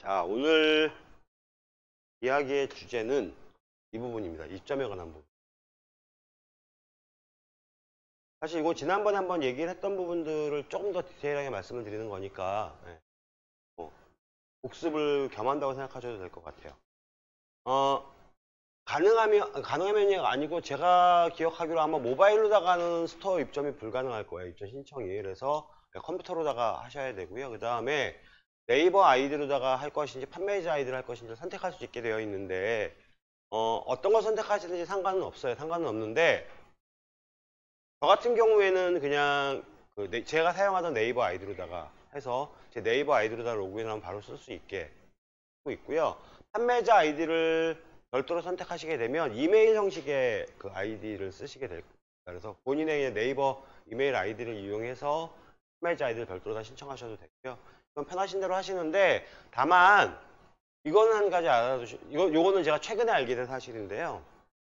자, 오늘 이야기의 주제는 이 부분입니다. 이점에 관한 부분. 사실 이거 지난번에 한번 얘기를 했던 부분들을 조금 더 디테일하게 말씀을 드리는 거니까 복습을 겸한다고 생각하셔도 될 것 같아요. 가능하면이 아니고 제가 기억하기로 아마 모바일로다가는 스토어 입점이 불가능할 거예요. 입점 신청이. 그래서 컴퓨터로다가 하셔야 되고요. 그 다음에 네이버 아이디로다가 할 것인지 판매자 아이디를 할 것인지 선택할 수 있게 되어 있는데 어떤 걸 선택하시든지 상관은 없어요. 상관은 없는데 저 같은 경우에는 그냥 제가 사용하던 네이버 아이디로다가 해서 제 네이버 아이디로다가 로그인하면 바로 쓸 수 있게 하고 있고요. 판매자 아이디를 별도로 선택하시게 되면 이메일 형식의 그 아이디를 쓰시게 될 겁니다. 그래서 본인의 네이버 이메일 아이디를 이용해서 판매자 아이디를 별도로 다 신청하셔도 되고요. 그건 편하신 대로 하시는데 다만 이거는 한 가지 요거는 제가 최근에 알게 된 사실인데요.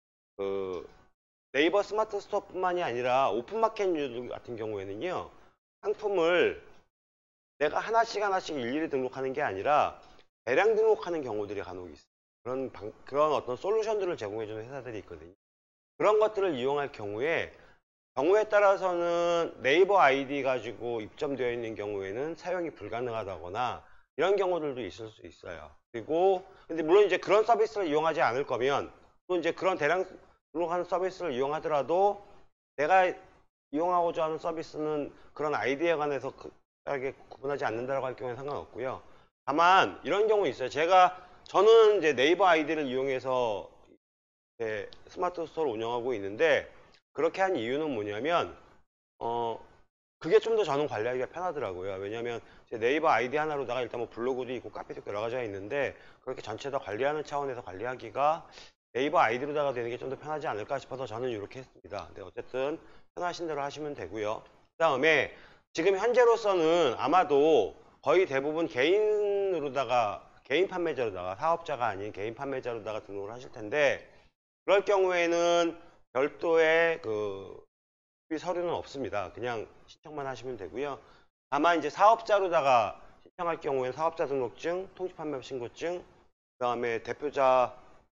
네이버 스마트 스토어뿐만이 아니라 오픈마켓 유저 같은 경우에는요. 상품을 내가 하나씩 일일이 등록하는 게 아니라 대량 등록하는 경우들이 간혹 있어요. 그런 어떤 솔루션들을 제공해주는 회사들이 있거든요. 그런 것들을 이용할 경우에 따라서는 네이버 아이디 가지고 입점되어 있는 경우에는 사용이 불가능하다거나 이런 경우들도 있을 수 있어요. 그리고 근데 물론 이제 그런 서비스를 이용하지 않을 거면 또 이제 그런 대량 등록하는 서비스를 이용하더라도 내가 이용하고자 하는 서비스는 그런 아이디에 관해서 크게 구분하지 않는다라고 할 경우에는 상관없고요. 다만 이런 경우 있어요. 저는 이제 네이버 아이디를 이용해서 스마트 스토어를 운영하고 있는데 그렇게 한 이유는 뭐냐면 그게 좀 더 저는 관리하기가 편하더라고요. 왜냐하면 제 네이버 아이디 하나로다가 일단 뭐 블로그도 있고 카페도 있고 여러 가지가 있는데 그렇게 전체 다 관리하는 차원에서 관리하기가 네이버 아이디로다가 되는 게 좀 더 편하지 않을까 싶어서 저는 이렇게 했습니다. 근데 어쨌든 편하신 대로 하시면 되고요. 그 다음에 지금 현재로서는 아마도 거의 대부분 개인 판매자로다가 사업자가 아닌 개인 판매자로다가 등록을 하실 텐데 그럴 경우에는 별도의 서류는 없습니다. 그냥 신청만 하시면 되고요. 다만 이제 사업자로다가 신청할 경우에는 사업자 등록증, 통지판매 신고증, 그 다음에 대표자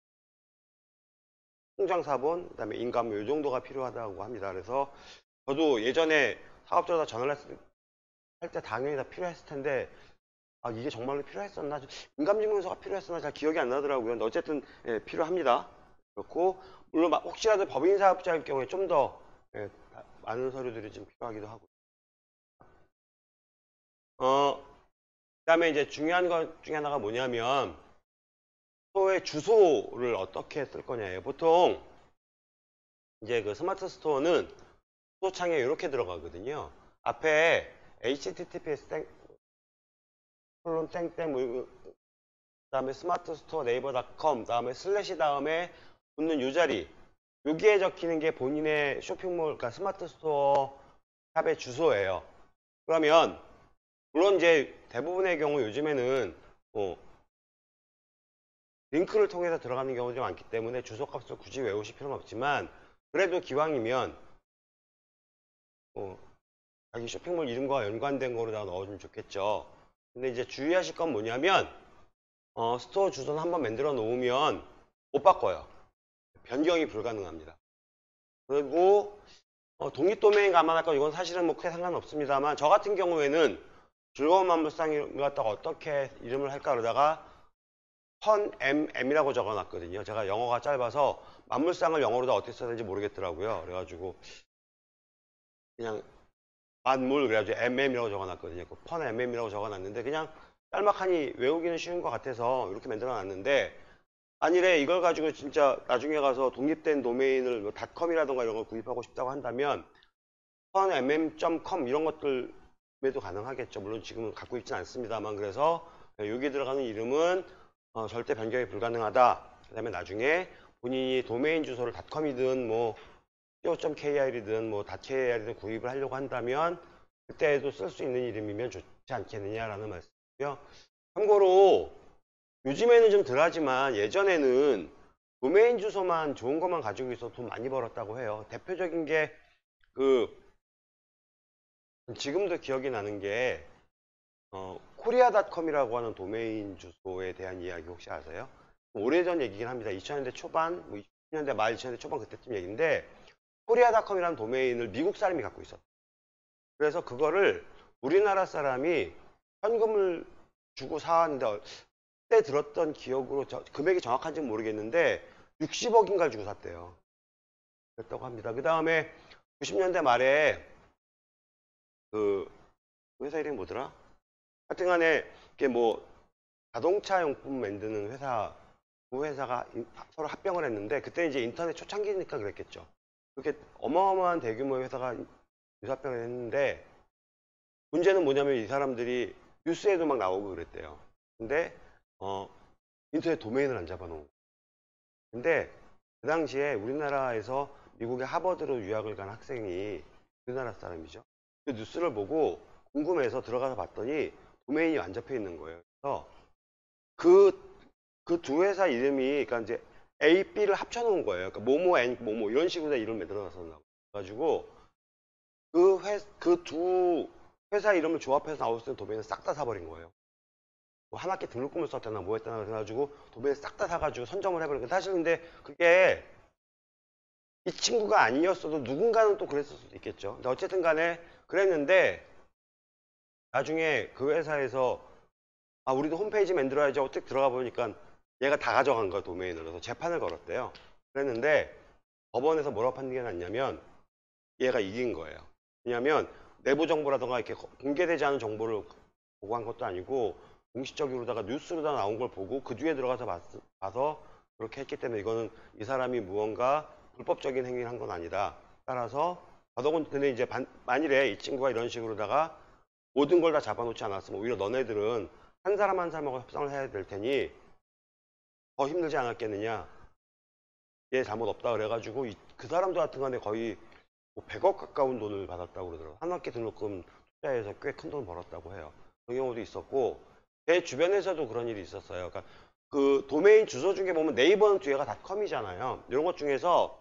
통장사본, 그 다음에 인감료 이 정도가 필요하다고 합니다. 그래서 저도 예전에 사업자로다 전화를 할 때 당연히 다 필요했을 텐데 이게 정말로 필요했었나? 인감증명서가 필요했었나? 잘 기억이 안 나더라고요. 근데 어쨌든 필요합니다. 그렇고 물론 혹시라도 법인 사업자일 경우에 좀 더 많은 서류들이 좀 필요하기도 하고. 그다음에 이제 중요한 것 중에 하나가 뭐냐면 스토어의 주소를 어떻게 쓸 거냐예요. 보통 이제 그 스마트 스토어는 스토어 창에 이렇게 들어가거든요. 앞에 https 그다음에 스마트 스토어 네이버.com 다음에 슬래시 다음에 붙는 요 자리 여기에 적히는 게 본인의 쇼핑몰 그러니까 스마트 스토어 샵의 주소예요. 그러면 물론 이제 대부분의 경우 요즘에는 링크를 통해서 들어가는 경우도 많기 때문에 주소값을 굳이 외우실 필요는 없지만 그래도 기왕이면 자기 쇼핑몰 이름과 연관된 거로다가 넣어주면 좋겠죠. 근데 이제 주의하실 건 뭐냐면 스토어 주소는 한번 만들어 놓으면 못 바꿔요. 변경이 불가능합니다. 그리고 독립 도메인 감안할 거 이건 사실은 뭐 크게 상관없습니다만 저 같은 경우에는 즐거운 만물상을 갖다가 어떻게 이름을 할까 그러다가 펀MM이라고 적어놨거든요. 제가 영어가 짧아서 만물상을 영어로다 어떻게 써야 되는지 모르겠더라고요. 그래가지고 그냥 만물 그래가지고 MM이라고 적어놨거든요. 펀MM이라고 적어놨는데 그냥 짤막하니 외우기는 쉬운 것 같아서 이렇게 만들어놨는데 아니래 이걸 가지고 진짜 나중에 가서 독립된 도메인을 뭐 닷컴이라던가 이런 걸 구입하고 싶다고 한다면 펀mm.com 이런 것들에도 가능하겠죠. 물론 지금은 갖고 있지는 않습니다만 그래서 여기 들어가는 이름은 절대 변경이 불가능하다. 그 다음에 나중에 본인이 도메인 주소를 닷컴이든 뭐 co.kr이든 뭐 .kr이든 구입을 하려고 한다면 그때에도 쓸 수 있는 이름이면 좋지 않겠느냐라는 말씀이고요. 참고로 요즘에는 좀 덜하지만 예전에는 도메인 주소만 좋은 것만 가지고 있어서 돈 많이 벌었다고 해요. 대표적인 게 지금도 기억이 나는 게 코리아닷컴이라고 하는 도메인 주소에 대한 이야기 혹시 아세요? 오래전 얘기긴 합니다. 2000년대 초반, 뭐 2000년대 말 2000년대 초반 그때쯤 얘기인데 코리아닷컴이라는 도메인을 미국 사람이 갖고 있었어요. 그래서 그거를 우리나라 사람이 현금을 주고 사왔는데 그때 들었던 기억으로 금액이 정확한지는 모르겠는데 60억인가를 주고 샀대요. 그랬다고 합니다. 그 다음에 90년대 말에 그 회사 이름이 뭐더라? 하여튼간에 이게 뭐 자동차 용품 만드는 회사 그 회사가 서로 합병을 했는데 그때 이제 인터넷 초창기니까 그랬겠죠. 그렇게 어마어마한 대규모의 회사가 유사합병을 했는데 문제는 뭐냐면 이 사람들이 뉴스에도 막 나오고 그랬대요. 근데 인터넷 도메인을 안 잡아놓은 거예요. 근데 그 당시에 우리나라에서 미국의 하버드로 유학을 간 학생이 우리나라 사람이죠. 그 뉴스를 보고 궁금해서 들어가서 봤더니 도메인이 안 잡혀 있는 거예요. 그래서 그 두 회사 이름이 그러니까 이제 A, B를 합쳐놓은 거예요. 그러니까 모모, N, 모모 이런 식으로 이름을 만들어놨었나 가지고 그 두 회사 이름을 조합해서 나올 수 있는 도메인을 싹 다 사버린 거예요. 뭐 한 학기 등록금을 썼다나 뭐 했다나 그래가지고 도메인 싹 다 사가지고 선점을 해버린 거예요. 사실 근데 그게 이 친구가 아니었어도 누군가는 또 그랬을 수도 있겠죠. 근데 어쨌든 간에 그랬는데 나중에 그 회사에서 우리도 홈페이지 만들어야지 어떻게 들어가 보니까 얘가 다 가져간 거야 도메인을. 그래서 재판을 걸었대요. 그랬는데 법원에서 뭐라고 판결이 났냐면 얘가 이긴 거예요. 왜냐하면 내부 정보라던가 이렇게 공개되지 않은 정보를 보고한 것도 아니고 공식적으로다가 뉴스로다 나온 걸 보고 그 뒤에 들어가서 봐서 그렇게 했기 때문에 이거는 이 사람이 무언가 불법적인 행위를 한 건 아니다. 따라서 더더군 근데 이제 만일에 이 친구가 이런 식으로다가 모든 걸 다 잡아놓지 않았으면 오히려 너네들은 한 사람 한 사람하고 협상을 해야 될 테니 더 힘들지 않았겠느냐. 얘 잘못 없다 그래가지고 그 사람도 같은 간에 거의 뭐 100억 가까운 돈을 받았다고 그러더라고요. 한 학기 등록금 투자해서 꽤 큰 돈 벌었다고 해요. 그런 경우도 있었고 제 주변에서도 그런 일이 있었어요. 그러니까 그 도메인 주소 중에 보면 네이버는 뒤에가 닷컴이잖아요. 이런 것 중에서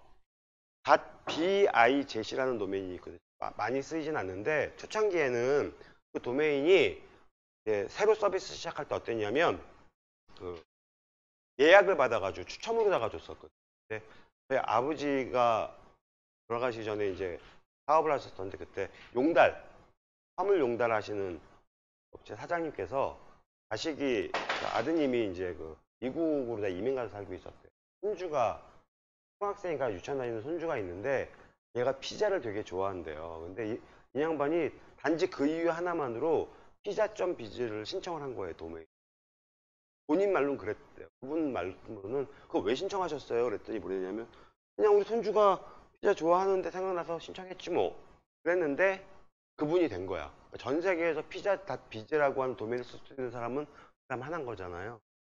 .biz라는 도메인이 있거든요. 많이 쓰이진 않는데 초창기에는 그 도메인이 새로 서비스 시작할 때 어땠냐면 그 예약을 받아가지고 추첨으로다가 줬었거든요. 근데 저희 아버지가 돌아가시기 전에 이제 사업을 하셨었는데 그때 용달, 화물 용달 하시는 업체 사장님께서 자식이 아드님이 이제 그 미국으로 다 이민 가서 살고 있었대요. 손주가 초등학생이니까 유치원 다니는 손주가 있는데 얘가 피자를 되게 좋아한대요. 근데 이 양반이 단지 그 이유 하나만으로 피자.biz를 신청을 한 거예요, 도메인. 본인 말로는 그랬대요. 그분 말로는 그거 왜 신청하셨어요? 그랬더니 뭐랬냐면 그냥 우리 손주가 피자 좋아하는데 생각나서 신청했지 뭐. 그랬는데 그분이 된 거야. 전 세계에서 피자.biz라고 하는 도메인을 쓸 수 있는 사람은 그 사람 하나인 거잖아요.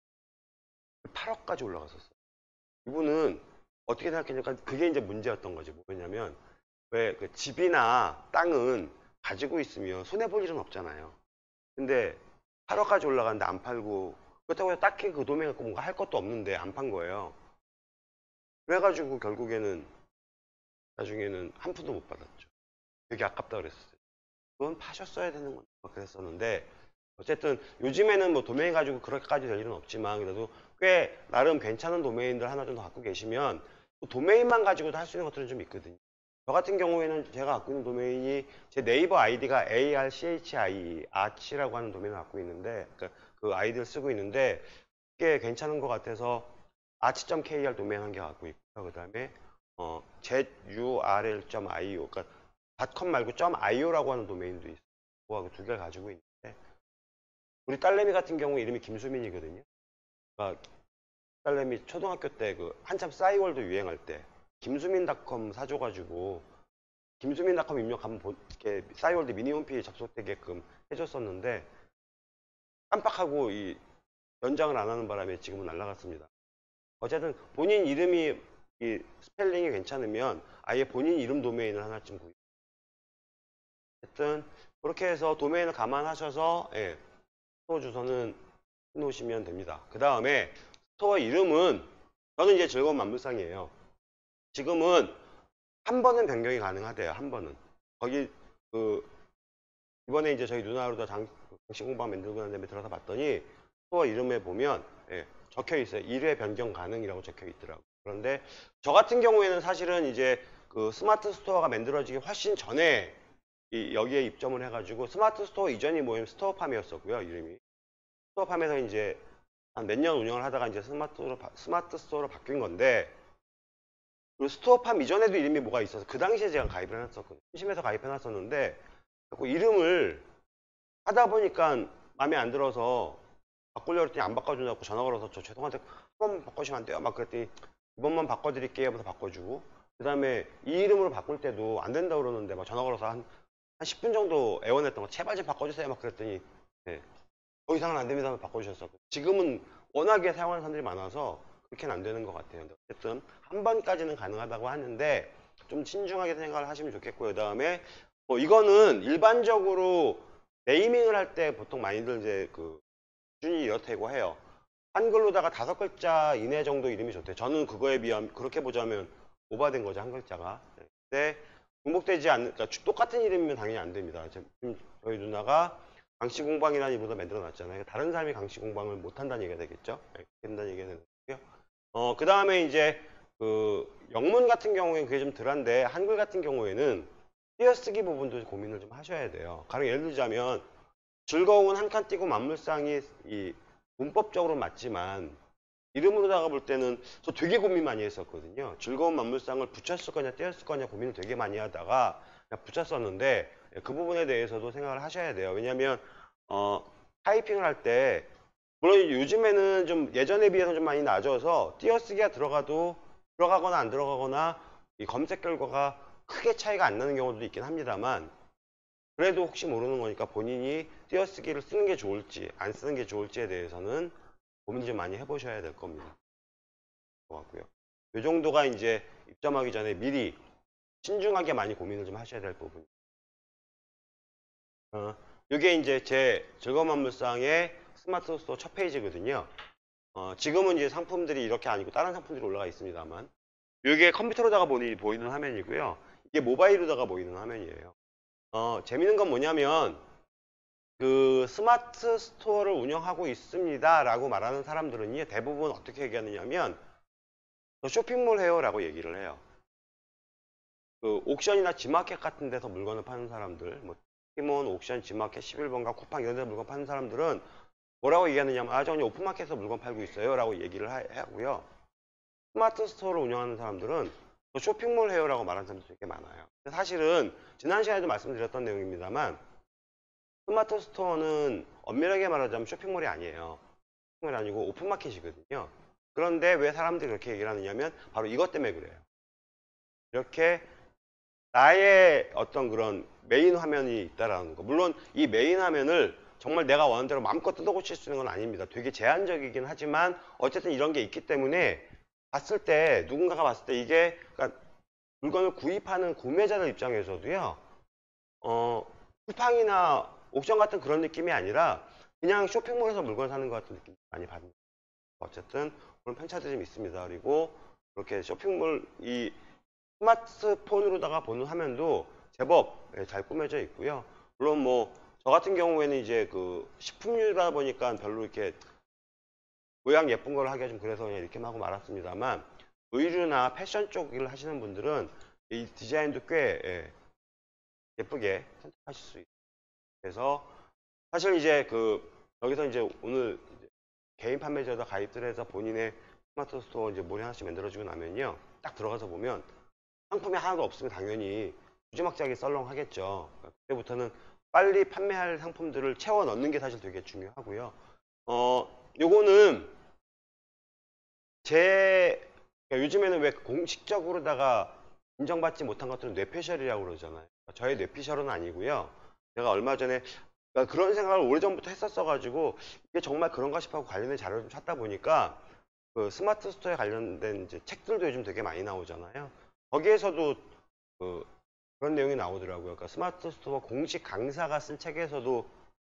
8억까지 올라갔었어요. 이분은 어떻게 생각했냐면 그게 이제 문제였던 거지. 뭐냐면 왜 그 집이나 땅은 가지고 있으면 손해볼 일은 없잖아요. 근데 8억까지 올라갔는데 안 팔고 그렇다고 해서 딱히 그 도메인 갖고 뭔가 할 것도 없는데 안 판 거예요. 그래가지고 결국에는 나중에는 한 푼도 못 받았죠. 되게 아깝다 그랬어요. 그건 파셨어야 되는 건 그랬었는데 어쨌든 요즘에는 뭐 도메인 가지고 그렇게까지 될 일은 없지만 그래도 꽤 나름 괜찮은 도메인들 하나 정도 갖고 계시면 도메인만 가지고도 할 수 있는 것들은 좀 있거든요. 저 같은 경우에는 제가 갖고 있는 도메인이 제 네이버 아이디가 archi라고 하는 도메인을 갖고 있는데 그 아이디를 쓰고 있는데 꽤 괜찮은 것 같아서 arch.kr 도메인 한 개 갖고 있고요. 그 다음에 zurl.io 그러니까 .com 말고 .io라고 하는 도메인도 있어요. 그거하고 두 개를 가지고 있는데 우리 딸내미 같은 경우 이름이 김수민이거든요. 그러니까 딸내미 초등학교 때 그 한참 싸이월드 유행할 때 김수민닷컴 사줘가지고 김수민닷컴 입력하면 이렇게 싸이월드 미니 홈페이지 접속되게끔 해줬었는데 깜빡하고 이 연장을 안 하는 바람에 지금은 날라갔습니다. 어쨌든 본인 이름이 이 스펠링이 괜찮으면 아예 본인 이름 도메인을 하나쯤 구입. 어쨌든 그렇게 해서 도메인을 감안하셔서 스토어 주소는 해놓으시면 됩니다. 그 다음에 스토어 이름은 저는 이제 즐거운 만물상이에요. 지금은 한 번은 변경이 가능하대요. 한 번은 거기 이번에 이제 저희 누나로다 방시공방 만들고 난 다음에 들어서 봤더니 스토어 이름에 보면 적혀 있어요. 1회 변경 가능이라고 적혀 있더라고요. 그런데 저 같은 경우에는 사실은 이제 그 스마트 스토어가 만들어지기 훨씬 전에 여기에 입점을 해가지고 스마트 스토어 이전이 뭐냐면 스토어팜이었었고요. 이름이 스토어팜에서 이제 한 몇 년 운영을 하다가 이제 스마트 스토어로 바뀐 건데, 그 스토어팜 이전에도 이름이 뭐가 있어서 그 당시에 제가 가입을 해놨었거든요. 심심해서 가입해놨었는데 자꾸 이름을 하다 보니까 마음에 안 들어서 바꾸려고 했더니 안 바꿔준다고 전화 걸어서 저 죄송한데 한 번 바꿔주시면 안 돼요? 막 그랬더니 이번만 바꿔드릴게요 하면서 바꿔주고, 그 다음에 이 이름으로 바꿀 때도 안 된다고 그러는데 막 전화 걸어서 한 10분 정도 애원했던 거, 제발 좀 바꿔주세요 막 그랬더니 더 이상은 안 됩니다 하면 바꿔주셨었고, 지금은 워낙에 사용하는 사람들이 많아서 그렇게는 안 되는 것 같아요. 근데 어쨌든 한 번까지는 가능하다고 하는데 좀 신중하게 생각을 하시면 좋겠고요. 그 다음에 이거는 일반적으로 네이밍을 할 때 보통 많이들 이제 그 기준이 이렇다고 해요. 한글로다가 5글자 이내 정도 이름이 좋대요. 저는 그거에 비하면 그렇게 보자면 오버된 거죠, 한 글자가. 근데 중복되지 않는, 그러니까 똑같은 이름이면 당연히 안 됩니다. 지금 저희 누나가 강씨공방이라는 이름으로 만들어 놨잖아요. 다른 사람이 강씨공방을 못 한다는 얘기가 되겠죠. 된다는 얘기가 되는 거고요. 그 다음에 이제 그 영문 같은 경우에는 그게 좀 덜한데, 한글 같은 경우에는 띄어쓰기 부분도 고민을 좀 하셔야 돼요. 가령 예를 들자면 즐거움은 한 칸 띄고 만물상이 이 문법적으로 맞지만 이름으로다가 볼 때는 저 되게 고민 많이 했었거든요. 즐거운 만물상을 붙였을 거냐 떼었을 거냐 고민을 되게 많이 하다가 그냥 붙였었는데, 그 부분에 대해서도 생각을 하셔야 돼요. 왜냐하면 타이핑을 할 때 물론 요즘에는 좀 예전에 비해서 좀 많이 낮아서 띄어쓰기가 들어가거나 안 들어가거나 이 검색 결과가 크게 차이가 안 나는 경우도 있긴 합니다만, 그래도 혹시 모르는 거니까 본인이 띄어쓰기를 쓰는 게 좋을지 안 쓰는 게 좋을지에 대해서는 고민 좀 많이 해보셔야 될 겁니다. 같고요. 이 정도가 이제 입점하기 전에 미리 신중하게 많이 고민을 좀 하셔야 될 부분이에요. 이게 이제 제 즐거운 만물상의 스마트 스토어 첫 페이지거든요. 지금은 이제 상품들이 이렇게 아니고 다른 상품들이 올라가 있습니다만, 이게 컴퓨터로다가 보이는 화면이고요. 이게 모바일로다가 보이는 화면이에요. 재밌는 건 뭐냐면 그 스마트 스토어를 운영하고 있습니다 라고 말하는 사람들은 대부분 어떻게 얘기하느냐면 쇼핑몰 해요 라고 얘기를 해요. 그 옥션이나 지마켓 같은 데서 물건을 파는 사람들, 뭐 티몬, 옥션, 지마켓, 11번가, 쿠팡 이런 데서 물건 파는 사람들은 뭐라고 얘기하느냐면 저 그냥 오픈마켓에서 물건 팔고 있어요 라고 얘기를 하고요. 스마트 스토어를 운영하는 사람들은 쇼핑몰 해요 라고 말하는 사람들이 되게 많아요. 사실은 지난 시간에도 말씀드렸던 내용입니다만 스마트 스토어는 엄밀하게 말하자면 쇼핑몰이 아니에요. 쇼핑몰이 아니고 오픈마켓이거든요. 그런데 왜 사람들이 그렇게 얘기를 하느냐면 바로 이것 때문에 그래요. 이렇게 나의 어떤 그런 메인 화면이 있다라는 거. 물론 이 메인 화면을 정말 내가 원하는 대로 마음껏 뜯어고칠 수 있는 건 아닙니다. 되게 제한적이긴 하지만 어쨌든 이런 게 있기 때문에 봤을 때 누군가가 봤을 때 이게 그러니까 물건을 구입하는 구매자들 입장에서도요. 쿠팡이나 옥션 같은 그런 느낌이 아니라 그냥 쇼핑몰에서 물건 사는 것 같은 느낌 많이 받습니다. 어쨌든 그런 편차들이 좀 있습니다. 그리고 이렇게 쇼핑몰 이 스마트폰으로다가 보는 화면도 제법 잘 꾸며져 있고요. 물론 뭐 저 같은 경우에는 이제 그 식품류다 보니까 별로 이렇게 모양 예쁜 걸 하기가 좀 그래서 그냥 이렇게만 하고 말았습니다만, 의류나 패션 쪽 일을 하시는 분들은 이 디자인도 꽤 예쁘게 선택하실 수 있어요. 그래서 사실 이제 여기서 이제 오늘 이제 개인 판매자도 가입들 해서 본인의 스마트 스토어 이제 모리 하나씩 만들어주고 나면요, 딱 들어가서 보면 상품이 하나도 없으면 당연히 무지막지하게 썰렁하겠죠. 그때부터는 빨리 판매할 상품들을 채워 넣는 게 사실 되게 중요하고요. 요거는 그러니까 요즘에는 왜 공식적으로다가 인정받지 못한 것들은 뇌피셜이라고 그러잖아요. 저의 뇌피셜은 아니고요. 제가 얼마 전에 그러니까 그런 생각을 오래전부터 했었어가지고 이게 정말 그런가 싶어 관련된 자료를 좀 찾다 보니까 그 스마트 스토어에 관련된 이제 책들도 요즘 되게 많이 나오잖아요. 거기에서도 그런 내용이 나오더라고요. 그러니까 스마트 스토어 공식 강사가 쓴 책에서도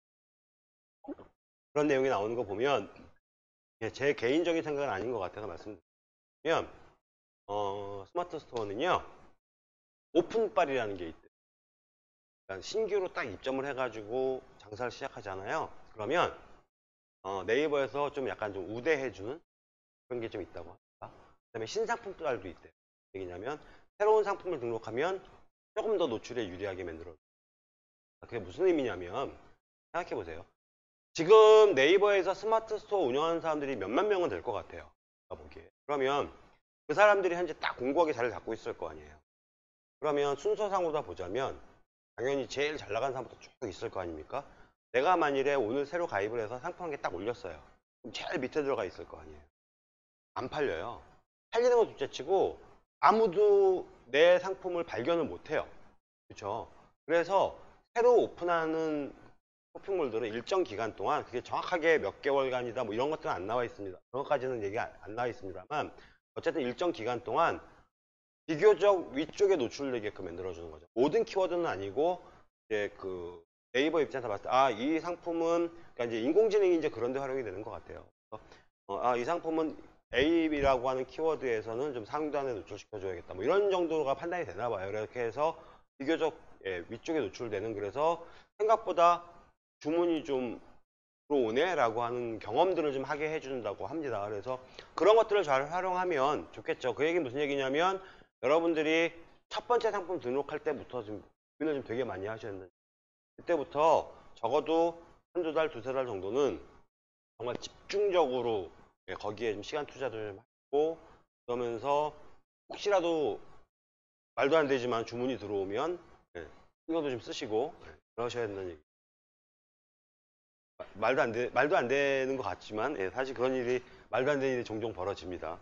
그런 내용이 나오는 거 보면 제 개인적인 생각은 아닌 것 같아서 말씀드리면 스마트 스토어는요 오픈빨이라는 게 있대요. 그러니까 신규로 딱 입점을 해가지고 장사를 시작하잖아요. 그러면 네이버에서 좀 약간 좀 우대해주는 그런 게 좀 있다고 합니다. 그다음에 신상품 또알도 있대요. 얘기냐면 새로운 상품을 등록하면 조금 더 노출에 유리하게 만들어. 그게 무슨 의미냐면 생각해 보세요. 지금 네이버에서 스마트 스토어 운영하는 사람들이 몇만 명은 될 것 같아요. 제가 보기에. 그러면 그 사람들이 현재 딱 공고하게 자리를 잡고 있을 거 아니에요. 그러면 순서상으로 다 보자면 당연히 제일 잘 나간 사람부터 쭉 있을 거 아닙니까? 내가 만일에 오늘 새로 가입을 해서 상품 한 개 딱 올렸어요. 그럼 제일 밑에 들어가 있을 거 아니에요. 안 팔려요. 팔리는 건 둘째치고 아무도 내 상품을 발견을 못해요. 그렇죠? 그래서 새로 오픈하는 쇼핑몰들은 일정 기간 동안 그게 정확하게 몇 개월간이다 뭐 이런 것들은 안 나와 있습니다. 그런 것까지는 얘기가 안 나와 있습니다만 어쨌든 일정 기간 동안 비교적 위쪽에 노출되게끔 만들어주는 거죠. 모든 키워드는 아니고 이제 그 네이버 입장에서 봤을 때 이 상품은 그러니까 이제 인공지능이 이제 그런 데 활용이 되는 것 같아요. 이 상품은 A라고 하는 키워드에서는 좀 상단에 노출시켜줘야겠다. 뭐 이런 정도가 판단이 되나 봐요. 이렇게 해서 비교적 위쪽에 노출되는 그래서 생각보다 주문이 좀 들어오네 라고 하는 경험들을 좀 하게 해준다고 합니다. 그래서 그런 것들을 잘 활용하면 좋겠죠. 그 얘기는 무슨 얘기냐면 여러분들이 첫 번째 상품 등록할 때부터 좀 고민을 좀 되게 많이 하셨는데 그때부터 적어도 한두 달, 두세 달 정도는 정말 집중적으로 거기에 좀 시간 투자를 좀 하고 그러면서 혹시라도 말도 안 되지만 주문이 들어오면 신경도 좀 쓰시고 그러셔야 된다는 얘기. 말도 안 되는 것 같지만 사실 그런 일이 말도 안 되는 일이 종종 벌어집니다.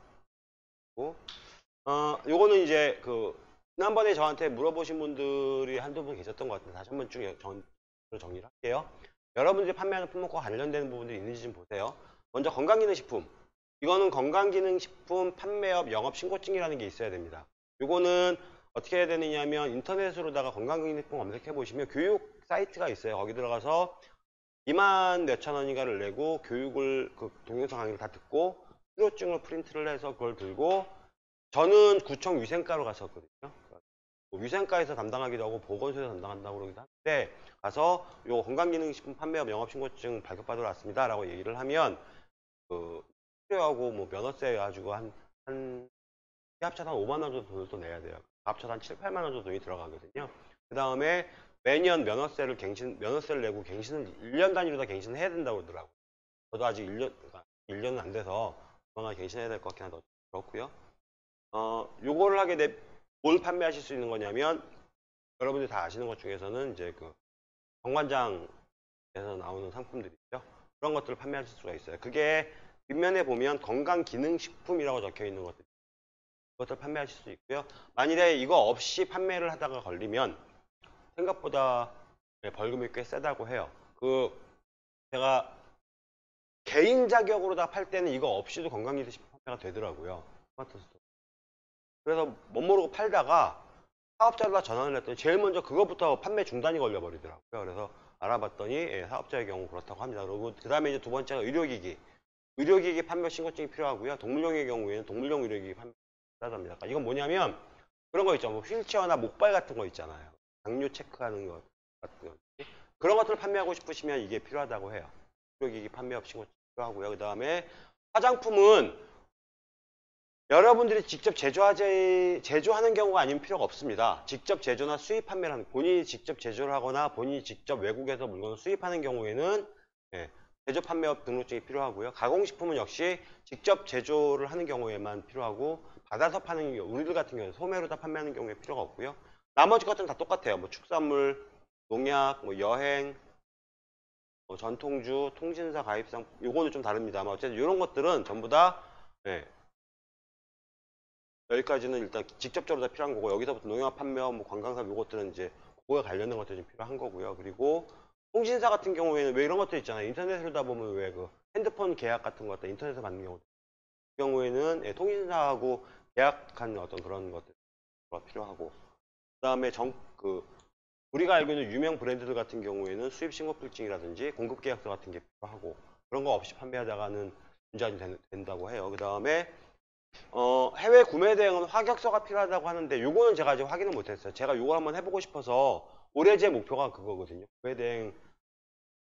요거는 이제 지난번에 저한테 물어보신 분들이 한두 분 계셨던 것 같은데 다시 한 번쯤 정리를 할게요. 여러분들이 판매하는 품목과 관련되는 부분들이 있는지 좀 보세요. 먼저 건강기능식품. 이거는 건강기능식품 판매업 영업신고증이라는 게 있어야 됩니다. 요거는 어떻게 해야 되느냐면 인터넷으로다가 건강기능식품 검색해 보시면 교육 사이트가 있어요. 거기 들어가서 2만 몇천 원인가를 내고 교육을 동영상 강의를 다 듣고 필요증을 프린트를 해서 그걸 들고 저는 구청 위생과로 갔었거든요. 위생과에서 담당하기도 하고 보건소에서 담당한다고 그러기도 하는데 가서 요 건강기능식품 판매업 영업신고증 발급받으러 왔습니다 라고 얘기를 하면 필요하고 뭐 면허세 가지고 한 합쳐서 한 5만 원 정도 돈을 또 내야 돼요. 합쳐서 한 7, 8만 원 정도 돈이 들어가거든요. 그 다음에 매년 면허세를 내고 갱신을 1년 단위로 다 갱신을 해야 된다고 그러더라고요. 저도 아직 1년은 안 돼서 그동안 갱신해야 될 것 같긴 한데 그렇고요. 요거를 하게 뭘 판매하실 수 있는 거냐면 여러분들이 다 아시는 것 중에서는 이제 정관장에서 나오는 상품들이 있죠. 그런 것들을 판매하실 수가 있어요. 그게 뒷면에 보면 건강기능식품이라고 적혀 있는 것들 그것들 판매하실 수 있고요. 만일에 이거 없이 판매를 하다가 걸리면 생각보다 벌금이 꽤 세다고 해요. 제가 개인 자격으로 다 팔 때는 이거 없이도 건강기능식품 판매가 되더라고요. 스마트 스토어. 그래서 못 모르고 팔다가 사업자로 전환을 했더니 제일 먼저 그것부터 판매 중단이 걸려버리더라고요. 그래서 알아봤더니 사업자의 경우 그렇다고 합니다. 그리고 그 다음에 이제 두 번째가 의료기기. 의료기기 판매 신고증이 필요하고요. 동물용의 경우에는 동물용 의료기기 판매 필요하답니다. 그러니까 이건 뭐냐면 그런 거 있죠. 뭐 휠체어나 목발 같은 거 있잖아요. 당뇨 체크하는 것 같은 거. 그런 것들을 판매하고 싶으시면 이게 필요하다고 해요. 의료기기 판매업 신고증 필요하고요. 그 다음에 화장품은 여러분들이 직접 제조하는 경우가 아니면 필요가 없습니다. 직접 제조나 수입 판매를 하는, 본인이 직접 제조를 하거나 본인이 직접 외국에서 물건을 수입하는 경우에는 제조 판매업 등록증이 필요하고요. 가공식품은 역시 직접 제조를 하는 경우에만 필요하고 받아서 파는 경우, 우리들 같은 경우는 소매로 다 판매하는 경우에 필요가 없고요. 나머지 것들은 다 똑같아요. 뭐 축산물, 농약, 뭐 여행, 뭐 전통주, 통신사 가입상, 요거는 좀 다릅니다만 어쨌든 이런 것들은 전부 다 여기까지는 일단 직접적으로 다 필요한 거고 여기서부터 농협 판매업, 뭐 관광사업 요것들은 이제 그거에 관련된 것들이 좀 필요한 거고요. 그리고 통신사 같은 경우에는 왜 이런 것들 있잖아요. 인터넷으로 다 보면 왜 핸드폰 계약 같은 거 인터넷에서 받는 경우 그 경우에는 통신사하고 계약한 어떤 그런 것들이 필요하고 그 다음에 우리가 알고 있는 유명 브랜드들 같은 경우에는 수입 신고필증이라든지 공급 계약서 같은 게 필요하고 그런 거 없이 판매하다가는 문제가 좀 된다고 해요. 그 다음에 해외 구매 대행은 화격서가 필요하다고 하는데 요거는 제가 아직 확인을 못했어요. 제가 요거 한번 해보고 싶어서 올해 제 목표가 그거거든요. 구매 대행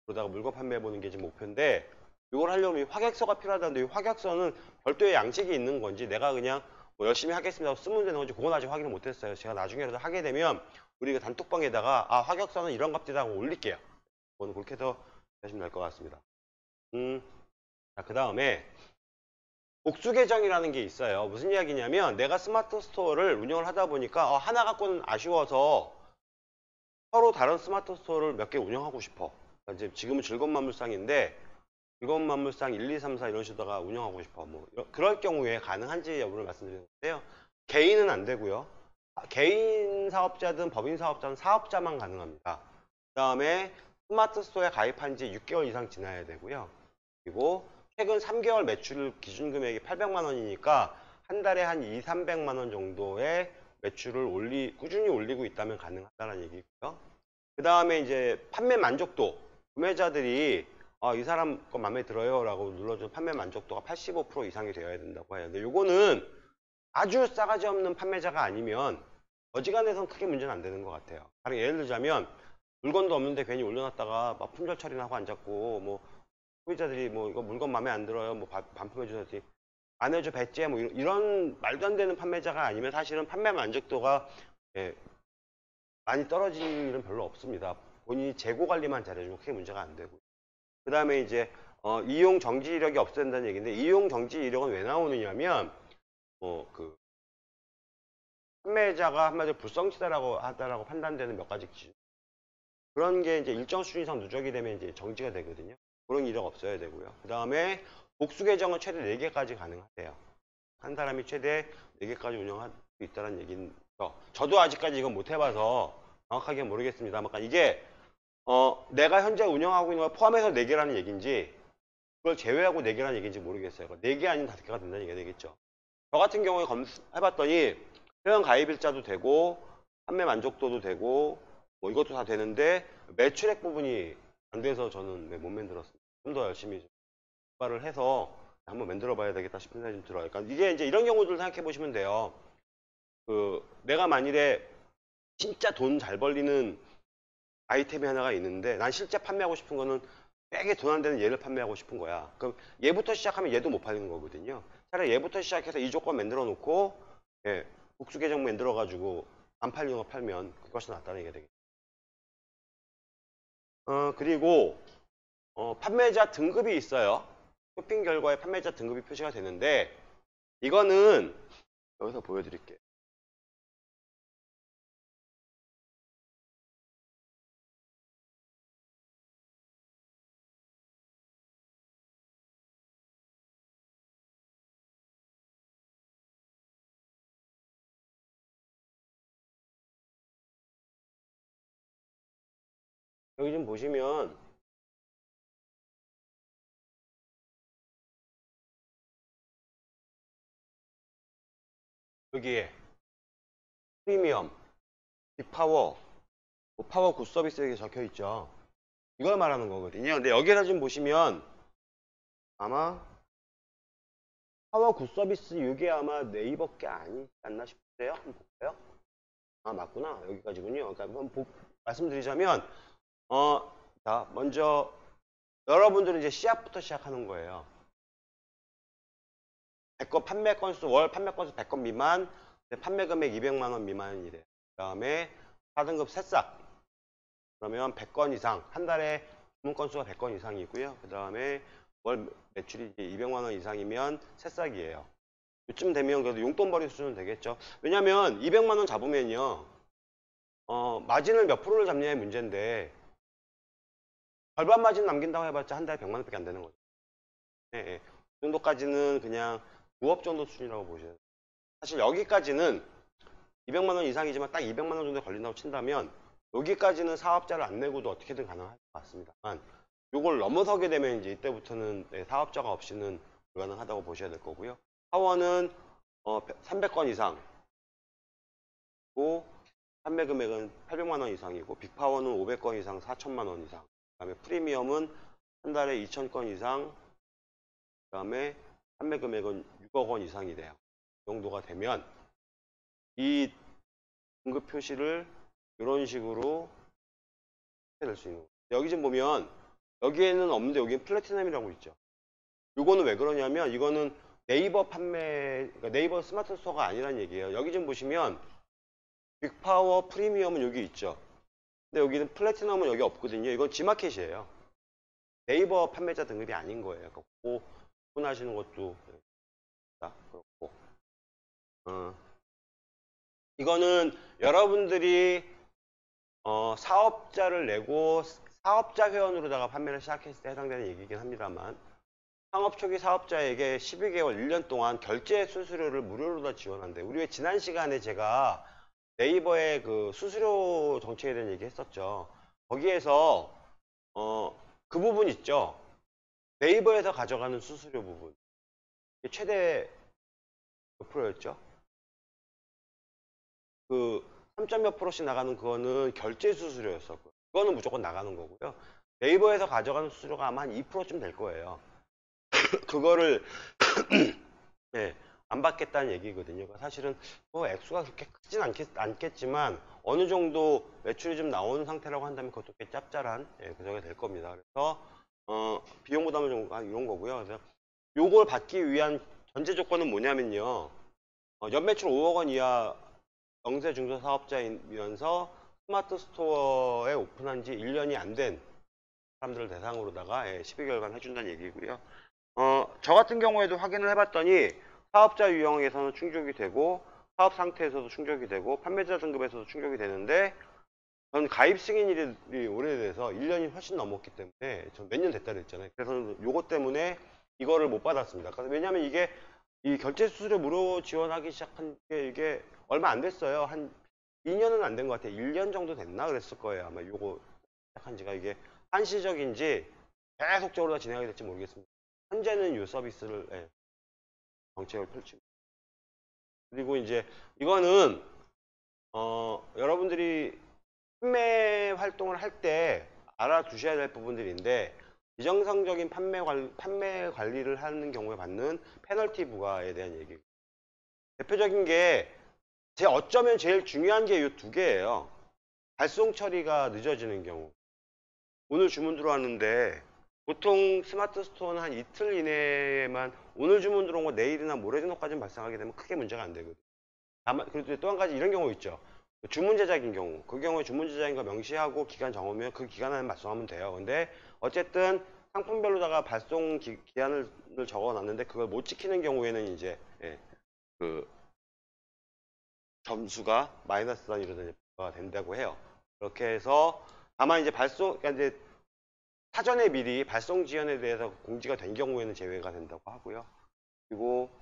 그러다가 물건 판매해 보는 게 지금 목표인데, 이걸 하려면 이 확약서가 필요하다는데, 이 확약서는 별도의 양식이 있는 건지 내가 그냥 뭐 열심히 하겠습니다 하고 쓰면 되는 건지 그건 아직 확인을 못했어요. 제가 나중에라도 하게 되면 우리 그 단톡방에다가 확약서는 이런 값들이다 하고 올릴게요. 그건 그렇게 해서 하시면 될 것 같습니다. 자, 그 다음에 복수 계정이라는 게 있어요. 무슨 이야기냐면 내가 스마트 스토어를 운영을 하다 보니까 하나 갖고는 아쉬워서 서로 다른 스마트 스토어를 몇 개 운영하고 싶어. 그러니까 이제 지금은 즐거운 만물상인데 즐거운 만물상 1, 2, 3, 4 이런 식으로다가 운영하고 싶어. 뭐 그럴 경우에 가능한지 여부를 말씀드리는데요. 개인은 안 되고요. 개인 사업자든 법인 사업자든 사업자만 가능합니다. 그 다음에 스마트 스토어에 가입한 지 6개월 이상 지나야 되고요. 그리고 최근 3개월 매출 기준 금액이 800만 원이니까 한 달에 한 2, 300만 원 정도의 매출을 꾸준히 올리고 있다면 가능하다는 얘기고요. 그 다음에 이제 판매 만족도, 구매자들이 이 사람 거 마음에 들어요 라고 눌러주는 판매 만족도가 85% 이상이 되어야 된다고 해요. 근데 요거는 아주 싸가지 없는 판매자가 아니면 어지간해서는 크게 문제는 안 되는 것 같아요. 다른 예를 들자면 물건도 없는데 괜히 올려놨다가 막 품절 처리나 하고 앉았고, 뭐 소비자들이 뭐 이거 물건 마음에 안 들어요, 뭐 반품해 주셨지 안 해줘 배째, 뭐 이런 말도 안 되는 판매자가 아니면 사실은 판매 만족도가 많이 떨어질 일은 별로 없습니다. 본인이 재고 관리만 잘해주면 크게 문제가 안 되고. 그 다음에 이제 이용 정지 이력이 없어야 된다는 얘기인데, 이용 정지 이력은 왜 나오느냐면 그 판매자가 한마디로 불성실하다고 하다라고 판단되는 몇 가지 기준, 그런 게 이제 일정 수준 이상 누적이 되면 이제 정지가 되거든요. 그런 이력 없어야 되고요. 그 다음에 복수 계정은 최대 4개까지 가능하대요. 한 사람이 최대 4개까지 운영할 수 있다는 얘기죠. 저도 아직까지 이건 못 해봐서 정확하게 모르겠습니다. 그러니까 이게 내가 현재 운영하고 있는 걸 포함해서 4개라는 얘기인지 그걸 제외하고 4개라는 얘기인지 모르겠어요. 4개 아니면 5개가 된다는 얘기가 되겠죠. 저 같은 경우에 해봤더니 회원 가입일자도 되고 판매 만족도도 되고 뭐 이것도 다 되는데 매출액 부분이 안 돼서 저는 못 만들었습니다. 좀 더 열심히 개발을 해서 한번 만들어 봐야 되겠다 싶은 생각이 좀 들어요. 그러니까 이게 이제 이런 경우들 생각해 보시면 돼요. 내가 만일에 진짜 돈 잘 벌리는 아이템이 하나가 있는데 난 실제 판매하고 싶은 거는 되게 돈 안 되는 얘를 판매하고 싶은 거야. 그럼 얘부터 시작하면 얘도 못 팔리는 거거든요. 차라리 얘부터 시작해서 이 조건 만들어 놓고 복수 계정 만들어 가지고 안 팔리는 거 팔면 그것이 낫다는 얘기가 되겠죠. 그리고 판매자 등급이 있어요. 쇼핑 결과에 판매자 등급이 표시가 되는데 이거는 여기서 보여드릴게요. 여기 좀 보시면 여기에 프리미엄, 빅파워, 파워 굿 서비스 이렇게 적혀 있죠. 이걸 말하는 거거든요. 근데 여기다 좀 보시면 아마 파워 굿 서비스 이게 아마 네이버 게 아니지 않나 싶은데요. 한번 볼까요? 맞구나. 여기까지군요. 그러니까 한번 말씀드리자면 자, 먼저 여러분들은 이제 시작부터 시작하는 거예요. 100건 판매 건수, 월 판매 건수 100건 미만, 판매 금액 200만 원 미만이래. 그 다음에 4등급 새싹. 그러면 100건 이상, 한 달에 주문 건수가 100건 이상이고요. 그 다음에 월 매출이 200만 원 이상이면 새싹이에요. 이쯤 되면 그래도 용돈벌이 수준은 되겠죠. 왜냐면 200만 원 잡으면요. 마진을 몇 프로를 잡냐의 문제인데 절반 마진 남긴다고 해봤자 한 달에 100만 원밖에 안 되는 거죠. 그 정도까지는 그냥 부업 정도 수준이라고 보셔야 돼요. 사실 여기까지는 200만 원 이상이지만 딱 200만 원 정도 걸린다고 친다면 여기까지는 사업자를 안 내고도 어떻게든 가능할 것 같습니다만 이걸 넘어서게 되면 이제 이때부터는 사업자가 없이는 불가능하다고 보셔야 될 거고요. 파워는 300건 이상, 판매 금액은 800만 원 이상이고 빅파워는 500건 이상 4천만 원 이상, 그 다음에 프리미엄은 한 달에 2,000건 이상, 그 다음에 판매 금액은 6억 원 이상이 돼요. 이 정도가 되면 이 등급 표시를 이런 식으로 될 수 있는 거예요. 여기 좀 보면 여기에는 없는데 여기는 플래티넘이라고 있죠. 이거는 왜 그러냐면 이거는 네이버 판매, 그러니까 네이버 스마트 스토어가 아니란 얘기예요. 여기 좀 보시면 빅파워 프리미엄은 여기 있죠. 근데 여기는 플래티넘은 여기 없거든요. 이건 G마켓이에요. 네이버 판매자 등급이 아닌 거예요. 그러니까 그거 구분하시는 것도 그렇고. 이거는 여러분들이 사업자를 내고 사업자 회원으로다가 판매를 시작했을 때 해당되는 얘기긴 합니다만 창업 초기 사업자에게 12개월, 1년 동안 결제 수수료를 무료로 다 지원한대. 우리 왜 지난 시간에 제가 네이버의 그 수수료 정책에 대한 얘기 했었죠. 거기에서 그 부분 있죠. 네이버에서 가져가는 수수료 부분. 이게 최대 몇 프로였죠? 그 3점 몇 프로씩 나가는 그거는 결제 수수료였었고 그거는 무조건 나가는 거고요. 네이버에서 가져가는 수수료가 아마 한 2%쯤 될 거예요. 그거를 네, 안 받겠다는 얘기거든요. 사실은 뭐 액수가 그렇게 크진 않겠지만 어느 정도 매출이 좀 나오는 상태라고 한다면 그것도 꽤 짭짤한 그정이 될 겁니다. 그래서 비용 부담을 좀 이런 거고요. 그래서 요걸 받기 위한 전제 조건은 뭐냐면요. 연매출 5억 원 이하 영세 중소사업자이면서 스마트 스토어에 오픈한 지 1년이 안 된 사람들을 대상으로다가 12개월간 해준다는 얘기고요. 저 같은 경우에도 확인을 해봤더니 사업자 유형에서는 충족이 되고 사업 상태에서도 충족이 되고 판매자 등급에서도 충족이 되는데 전 가입 승인일이 오래돼서 1년이 훨씬 넘었기 때문에 전 몇 년 됐다 그랬잖아요. 그래서 요것 때문에 이거를 못 받았습니다. 왜냐면 이게 이 결제 수수료 무료 지원하기 시작한 게 이게 얼마 안 됐어요. 한 2년은 안 된 것 같아요. 1년 정도 됐나 그랬을 거예요. 아마 요거 시작한 지가 이게 한시적인지 계속적으로 진행하게 될지 모르겠습니다. 현재는 이 서비스를 정책을 펼치고 그리고 이제 이거는 여러분들이 판매 활동을 할 때 알아두셔야 될 부분들인데 비정상적인 판매 관리를 하는 경우에 받는 페널티 부과에 대한 얘기. 대표적인 게 어쩌면 제일 중요한 게 이 두 개예요. 발송 처리가 늦어지는 경우. 오늘 주문 들어왔는데 보통 스마트 스토어는 한 이틀 이내에만 오늘 주문 들어온 거 내일이나 모레 정도까지는 발생하게 되면 크게 문제가 안 되거든요. 다만 그리고 또 한 가지 이런 경우 있죠. 주문 제작인 경우 그 경우에 주문 제작인 거 명시하고 기간 정하면 그 기간 안에 발송하면 돼요. 근데 어쨌든 상품별로다가 발송 기한을 적어 놨는데 그걸 못 지키는 경우에는 이제 그 점수가 마이너스 단위로 된다고 해요. 그렇게 해서 다만 이제 그러니까 이제 사전에 미리 발송 지연에 대해서 공지가 된 경우에는 제외가 된다고 하고요. 그리고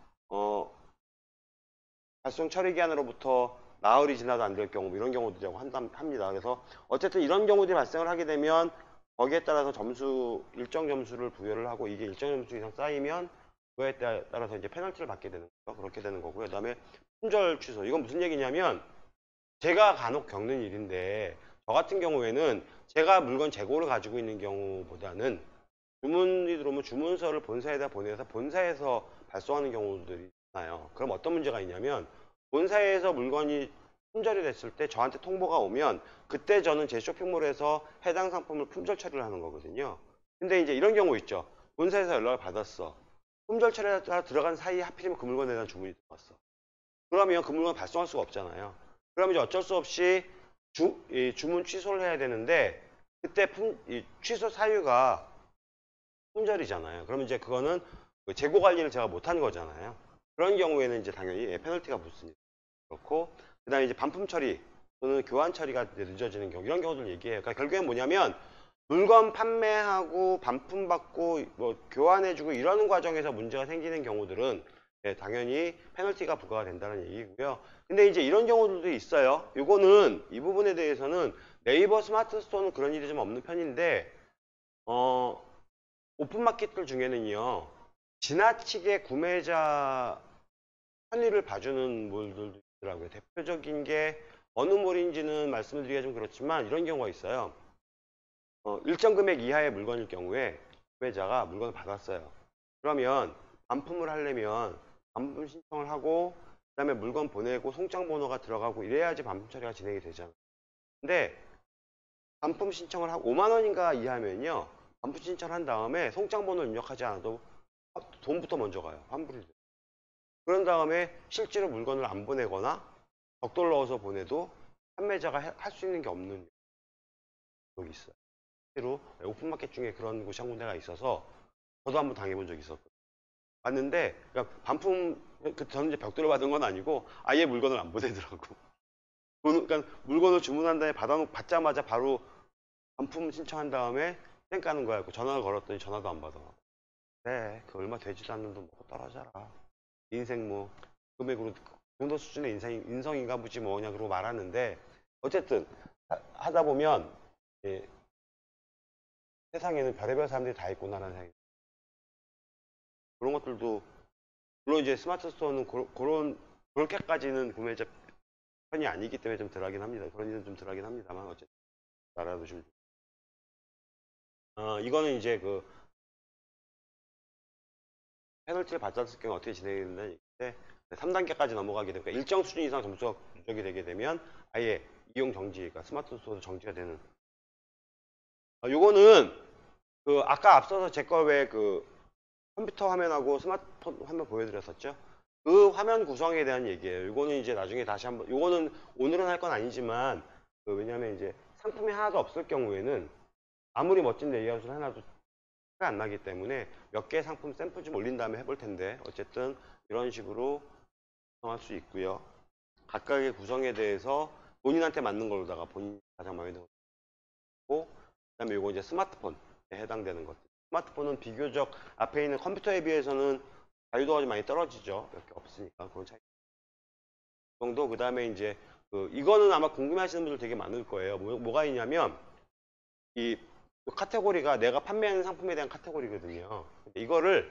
발송 처리 기한으로부터 나흘이 지나도 안 될 경우 이런 경우들이라고 합니다. 그래서 어쨌든 이런 경우들이 발생을 하게 되면 거기에 따라서 일정 점수를 부여를 하고 이게 일정 점수 이상 쌓이면 그거에 따라서 이제 페널티를 받게 되는 거죠. 그렇게 되는 거고요. 그다음에 품절 취소. 이건 무슨 얘기냐면 제가 간혹 겪는 일인데 저 같은 경우에는 제가 물건 재고를 가지고 있는 경우보다는 주문이 들어오면 주문서를 본사에다 보내서 본사에서 발송하는 경우들이 있나요? 그럼 어떤 문제가 있냐면 본사에서 물건이 품절이 됐을 때 저한테 통보가 오면 그때 저는 제 쇼핑몰에서 해당 상품을 품절 처리를 하는 거거든요. 근데 이제 이런 경우 있죠. 본사에서 연락을 받았어. 품절 처리가 들어간 사이에 하필이면 그 물건에 대한 주문이 들어왔어. 그러면 그 물건을 발송할 수가 없잖아요. 그러면 이제 어쩔 수 없이 주문 취소를 해야 되는데 그때 취소 사유가 품절이잖아요. 그러면 이제 그거는 그 재고 관리를 제가 못한 거잖아요. 그런 경우에는 이제 당연히 페널티가 붙습니다. 그렇고 그다음에 이제 반품 처리 또는 교환 처리가 늦어지는 경우 이런 경우들 얘기해요. 그러니까 결국엔 뭐냐면 물건 판매하고 반품 받고 뭐 교환해주고 이러는 과정에서 문제가 생기는 경우들은 당연히 페널티가 부과가 된다는 얘기고요. 근데 이제 이런 경우들도 있어요. 이거는 이 부분에 대해서는 네이버 스마트 스토어는 그런 일이 좀 없는 편인데 오픈마켓들 중에는요 지나치게 구매자 편의를 봐주는 몰들도 있더라고요. 대표적인 게 어느 몰인지는 말씀을 드리기가 좀 그렇지만 이런 경우가 있어요. 일정 금액 이하의 물건일 경우에 구매자가 물건을 받았어요. 그러면 반품을 하려면 반품 신청을 하고 그 다음에 물건 보내고 송장 번호가 들어가고 이래야지 반품 처리가 진행이 되잖아요. 근데 반품 신청을 하고 5만 원인가 이하면요 반품 신청한 다음에 송장번호를 입력하지 않아도 돈부터 먼저 가요. 환불이 돼요. 그런 다음에 실제로 물건을 안 보내거나 벽돌 넣어서 보내도 판매자가 할 수 있는 게 없는 적이 있어요. 실제로 오픈마켓 중에 그런 곳이 한 군데가 있어서 저도 한번 당해본 적이 있었거든요. 왔는데 그러니까 반품 저는 이제 벽돌을 받은 건 아니고 아예 물건을 안 보내더라고. 그러니까 물건을 주문한 다음에 받자마자 바로 반품 신청한 다음에 땡 까는 거야. 전화를 걸었더니 전화도 안 받아. 네, 그 얼마 되지도 않는 돈 먹고 떨어져라. 인생 뭐 금액으로 그 정도 수준의 인성인가 보지 뭐냐 그러고 말하는데 어쨌든 하다 보면 예, 세상에는 별의별 사람들이 다 있구나라는 생각이 그런 것들도 물론 이제 스마트 스토어는 그렇게까지는 구매자 편이 아니기 때문에 좀 덜하긴 합니다. 그런 일은 좀 덜하긴 합니다만 어쨌든 알아두시면 이거는 이제 그 페널티를 받았을 경우 어떻게 진행이 된다는 얘기인데 3단계까지 넘어가게 되니까 일정 수준 이상 점수가 누적이 되게 되면 아예 이용 정지, 그러니까 스마트 스토어도 정지가 되는. 요거는 그 아까 앞서서 제 거 왜 그 컴퓨터 화면하고 스마트폰 화면 보여드렸었죠? 그 화면 구성에 대한 얘기예요. 요거는 이제 나중에 다시 한번, 요거는 오늘은 할 건 아니지만 왜냐면 이제 상품이 하나도 없을 경우에는 아무리 멋진 레이아웃을 해놔도 안 나기 때문에 몇 개 상품 샘플 좀 올린 다음에 해볼 텐데 어쨌든 이런 식으로 구성할 수 있고요. 각각의 구성에 대해서 본인한테 맞는 걸로다가 본인이 가장 마음에 드는 거 그다음에 이거 이제 스마트폰에 해당되는 것들. 스마트폰은 비교적 앞에 있는 컴퓨터에 비해서는 자유도가 좀 많이 떨어지죠. 몇 개 없으니까 그런 차이 정도. 그다음에 이제 이거는 아마 궁금해하시는 분들 되게 많을 거예요. 뭐가 있냐면 이 카테고리가 내가 판매하는 상품에 대한 카테고리거든요. 이거를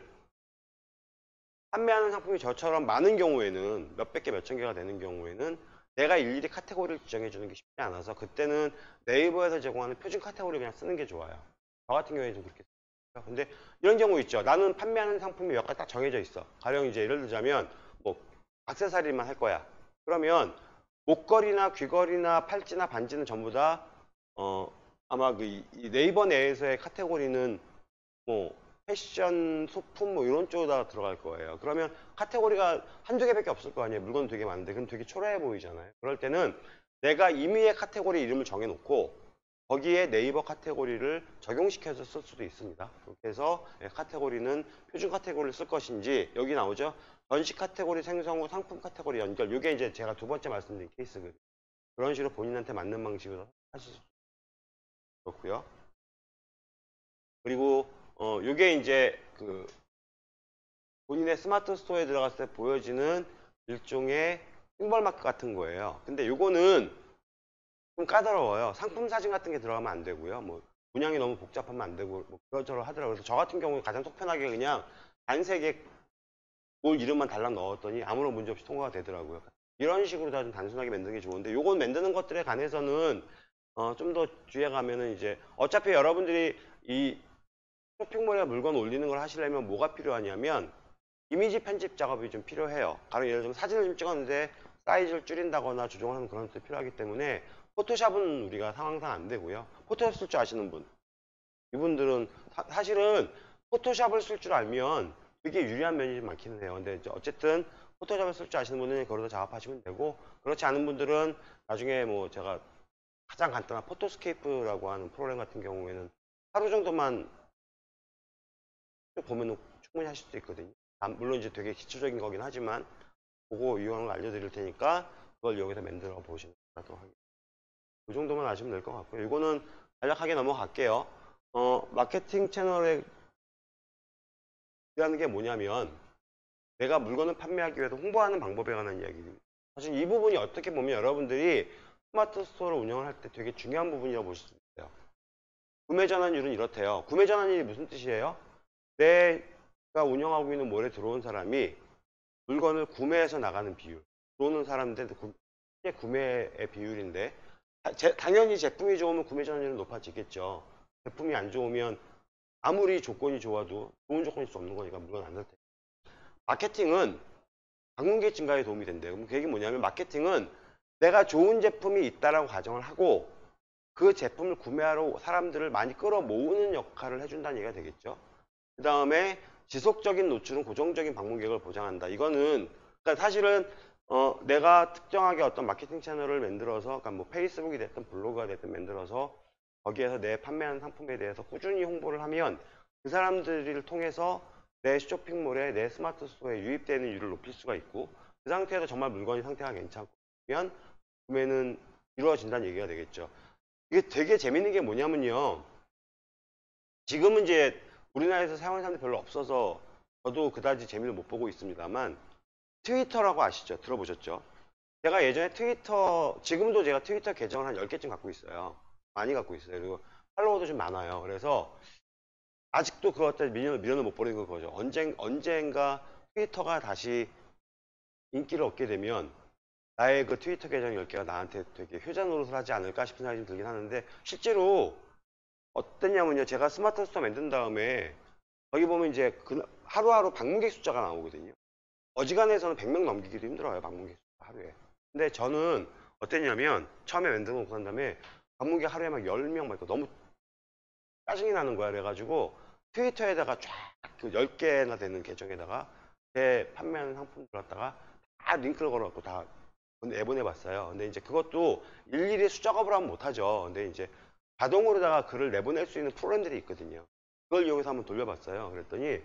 판매하는 상품이 저처럼 많은 경우에는 몇백 개, 몇천 개가 되는 경우에는 내가 일일이 카테고리를 지정해 주는 게 쉽지 않아서 그때는 네이버에서 제공하는 표준 카테고리 그냥 쓰는 게 좋아요. 저 같은 경우에 좀 그렇게 써요. 근데 이런 경우 있죠. 나는 판매하는 상품이 몇 가지 딱 정해져 있어. 가령 이제 예를 들자면 뭐 액세서리만 할 거야. 그러면 목걸이나 귀걸이나 팔찌나 반지는 전부 다 아마 이 네이버 내에서의 카테고리는 뭐 패션, 소품 뭐 이런 쪽으로 들어갈 거예요. 그러면 카테고리가 한두 개밖에 없을 거 아니에요. 물건 되게 많은데 그럼 되게 초라해 보이잖아요. 그럴 때는 내가 임의의 카테고리 이름을 정해놓고 거기에 네이버 카테고리를 적용시켜서 쓸 수도 있습니다. 그렇게 해서 카테고리는 표준 카테고리를 쓸 것인지 여기 나오죠. 전시 카테고리 생성 후 상품 카테고리 연결. 이게 이제 제가 두 번째 말씀드린 케이스거든요. 그런 식으로 본인한테 맞는 방식으로 하실 수 그렇고요. 그리고 요게 이제 본인의 스마트 스토어에 들어갔을 때 보여지는 일종의 심벌 마크 같은 거예요. 근데 요거는 좀 까다로워요. 상품 사진 같은 게 들어가면 안 되고요. 뭐 문양이 너무 복잡하면 안 되고 뭐 그런저런 하더라고요. 그래서 저 같은 경우에 가장 속편하게 그냥 단색에 뭘 이름만 달랑 넣었더니 아무런 문제 없이 통과가 되더라고요. 이런 식으로 다 좀 단순하게 만드는 게 좋은데 요건 만드는 것들에 관해서는 좀 더 뒤에 가면은 이제 어차피 여러분들이 이 쇼핑몰에 물건 올리는 걸 하시려면 뭐가 필요하냐면 이미지 편집 작업이 좀 필요해요. 가령 예를 들면 사진을 좀 찍었는데 사이즈를 줄인다거나 조정하는 그런 것들이 필요하기 때문에 포토샵은 우리가 상황상 안 되고요. 포토샵 쓸 줄 아시는 분 이분들은 사실은 포토샵을 쓸 줄 알면 되게 유리한 면이 좀 많기는 해요. 근데 이제 어쨌든 포토샵을 쓸 줄 아시는 분은 거기서 작업하시면 되고 그렇지 않은 분들은 나중에 뭐 제가 가장 간단한 포토스케이프라고 하는 프로그램 같은 경우에는 하루 정도만 보면 충분히 하실 수 있거든요. 물론 이제 되게 기초적인 거긴 하지만 그거 이용하는 거 알려드릴 테니까 그걸 여기서 만들어 보시는 거라도 하겠습니다. 그 정도만 아시면 될 것 같고요. 이거는 간략하게 넘어갈게요. 마케팅 채널에 라는 게 뭐냐면 내가 물건을 판매하기 위해서 홍보하는 방법에 관한 이야기입니다. 사실 이 부분이 어떻게 보면 여러분들이 스마트 스토어를 운영을 할 때 되게 중요한 부분이라고 보실 수 있어요. 구매 전환율은 이렇대요. 구매 전환율이 무슨 뜻이에요? 내가 운영하고 있는 몰에 들어온 사람이 물건을 구매해서 나가는 비율. 들어오는 사람들 구매의 비율인데 당연히 제품이 좋으면 구매 전환율은 높아지겠죠. 제품이 안 좋으면 아무리 조건이 좋아도 좋은 조건일 수 없는 거니까 물건 안 살 테니까. 마케팅은 방문객 증가에 도움이 된대요. 그럼 그게 뭐냐면 마케팅은 내가 좋은 제품이 있다라고 가정을 하고 그 제품을 구매하러 사람들을 많이 끌어모으는 역할을 해준다는 얘기가 되겠죠. 그 다음에 지속적인 노출은 고정적인 방문객을 보장한다. 이거는 그러니까 사실은 내가 특정하게 어떤 마케팅 채널을 만들어서, 그러니까 뭐 페이스북이 됐든 블로그가 됐든 만들어서 거기에서 내 판매하는 상품에 대해서 꾸준히 홍보를 하면 그 사람들을 통해서 내 쇼핑몰에, 내 스마트 스토어에 유입되는 율을 높일 수가 있고, 그 상태에서 정말 물건이 상태가 괜찮으면 구매는 이루어진다는 얘기가 되겠죠. 이게 되게 재밌는 게 뭐냐면요. 지금은 이제 우리나라에서 사용하는 사람들이 별로 없어서 저도 그다지 재미를 못 보고 있습니다만, 트위터라고 아시죠? 들어보셨죠? 제가 예전에 트위터, 지금도 제가 트위터 계정을 한 10개쯤 갖고 있어요. 많이 갖고 있어요. 그리고 팔로워도 좀 많아요. 그래서 아직도 그것들 미련을 못 버리는 거죠. 언젠가 트위터가 다시 인기를 얻게 되면 나의 그 트위터 계정 10개가 나한테 되게 효자 노릇을 하지 않을까 싶은 생각이 좀 들긴 하는데, 실제로 어땠냐면요. 제가 스마트 스토어 만든 다음에 거기 보면 이제 하루하루 방문객 숫자가 나오거든요. 어지간해서는 100명 넘기기도 힘들어요. 방문객 숫자 하루에. 근데 저는 어땠냐면 처음에 만들어 놓고 난 다음에 방문객 하루에 막 10명 막 있고 너무 짜증이 나는 거야. 그래가지고 트위터에다가 쫙 그 10개나 되는 계정에다가 제 판매하는 상품들 갖다가 다 링크를 걸어갖고 다 내보내 봤어요. 근데 이제 그것도 일일이 수작업을 하면 못하죠. 근데 이제 자동으로다가 글을 내보낼 수 있는 프로그램들이 있거든요. 그걸 이용해서 한번 돌려봤어요. 그랬더니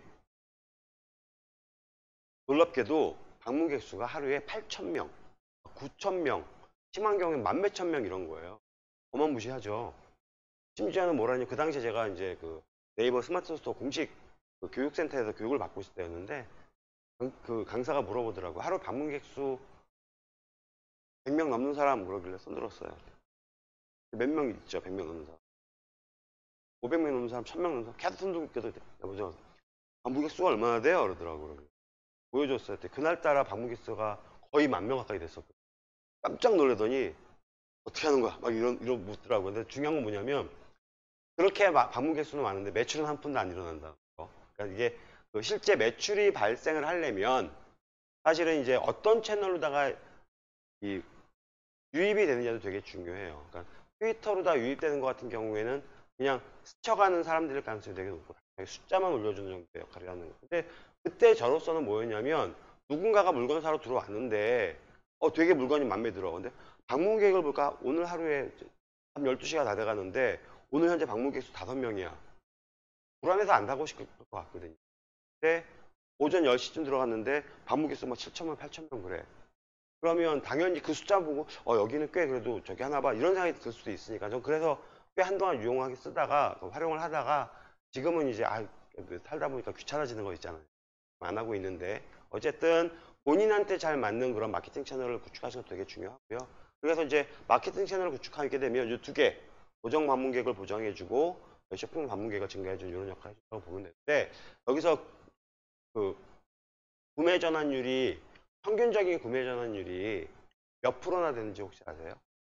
놀랍게도 방문객 수가 하루에 8,000명, 9,000명, 심한 경우엔 만 몇천 명 이런 거예요. 어마무시하죠. 심지어는 뭐라니, 그 당시에 제가 이제 그 네이버 스마트 스토어 공식 그 교육센터에서 교육을 받고 있을 때였는데, 그 강사가 물어보더라고. 하루 방문객 수 100명 넘는 사람 물어길래 손들었어요. 몇 명 있죠? 100명 넘는 사람. 500명 넘는 사람, 1000명 넘는 사람. 계속 손들고 여보죠. 방문객 수가 얼마나 돼요? 그러더라고요. 보여줬어요. 그날따라 방문객 수가 거의 10,000명 가까이 됐었거든요. 깜짝 놀라더니 어떻게 하는 거야? 막 이런 묻더라고요. 근데 중요한 건 뭐냐면, 그렇게 방문객 수는 많은데 매출은 한 푼도 안 일어난다. 그러니까 이게 그 실제 매출이 발생을 하려면 사실은 이제 어떤 채널로다가 이 유입이 되느냐도 되게 중요해요. 그러니까 트위터로다 유입되는 것 같은 경우에는 그냥 스쳐가는 사람들일 가능성이 되게 높고 숫자만 올려주는 정도의 역할을 하는 거예요. 근데 그때 저로서는 뭐였냐면, 누군가가 물건 사러 들어왔는데 되게 물건이 마음에 들어. 근데 방문객을 볼까? 오늘 하루에 한 12시가 다 돼가는데 오늘 현재 방문객 수 5명이야. 불안해서 안 사고 싶을 것 같거든요. 근데 오전 10시쯤 들어갔는데 방문객 수뭐 7,000명, 8,000명 그래. 그러면 당연히 그 숫자 보고 여기는 꽤 그래도 저기 하나 봐 이런 생각이 들 수도 있으니까, 전 그래서 꽤 한동안 유용하게 쓰다가 활용을 하다가 지금은 이제 살다 보니까 귀찮아지는 거 있잖아요. 안 하고 있는데, 어쨌든 본인한테 잘 맞는 그런 마케팅 채널을 구축하시는 것도 되게 중요하고요. 그래서 이제 마케팅 채널을 구축하게 되면 이 두 개, 고정 방문객을 보장해주고 쇼핑 방문객을 증가해주는 이런 역할을 해준다고 보면 되는데, 여기서 그 구매 전환율이, 평균적인 구매 전환율이 몇 프로나 되는지 혹시 아세요?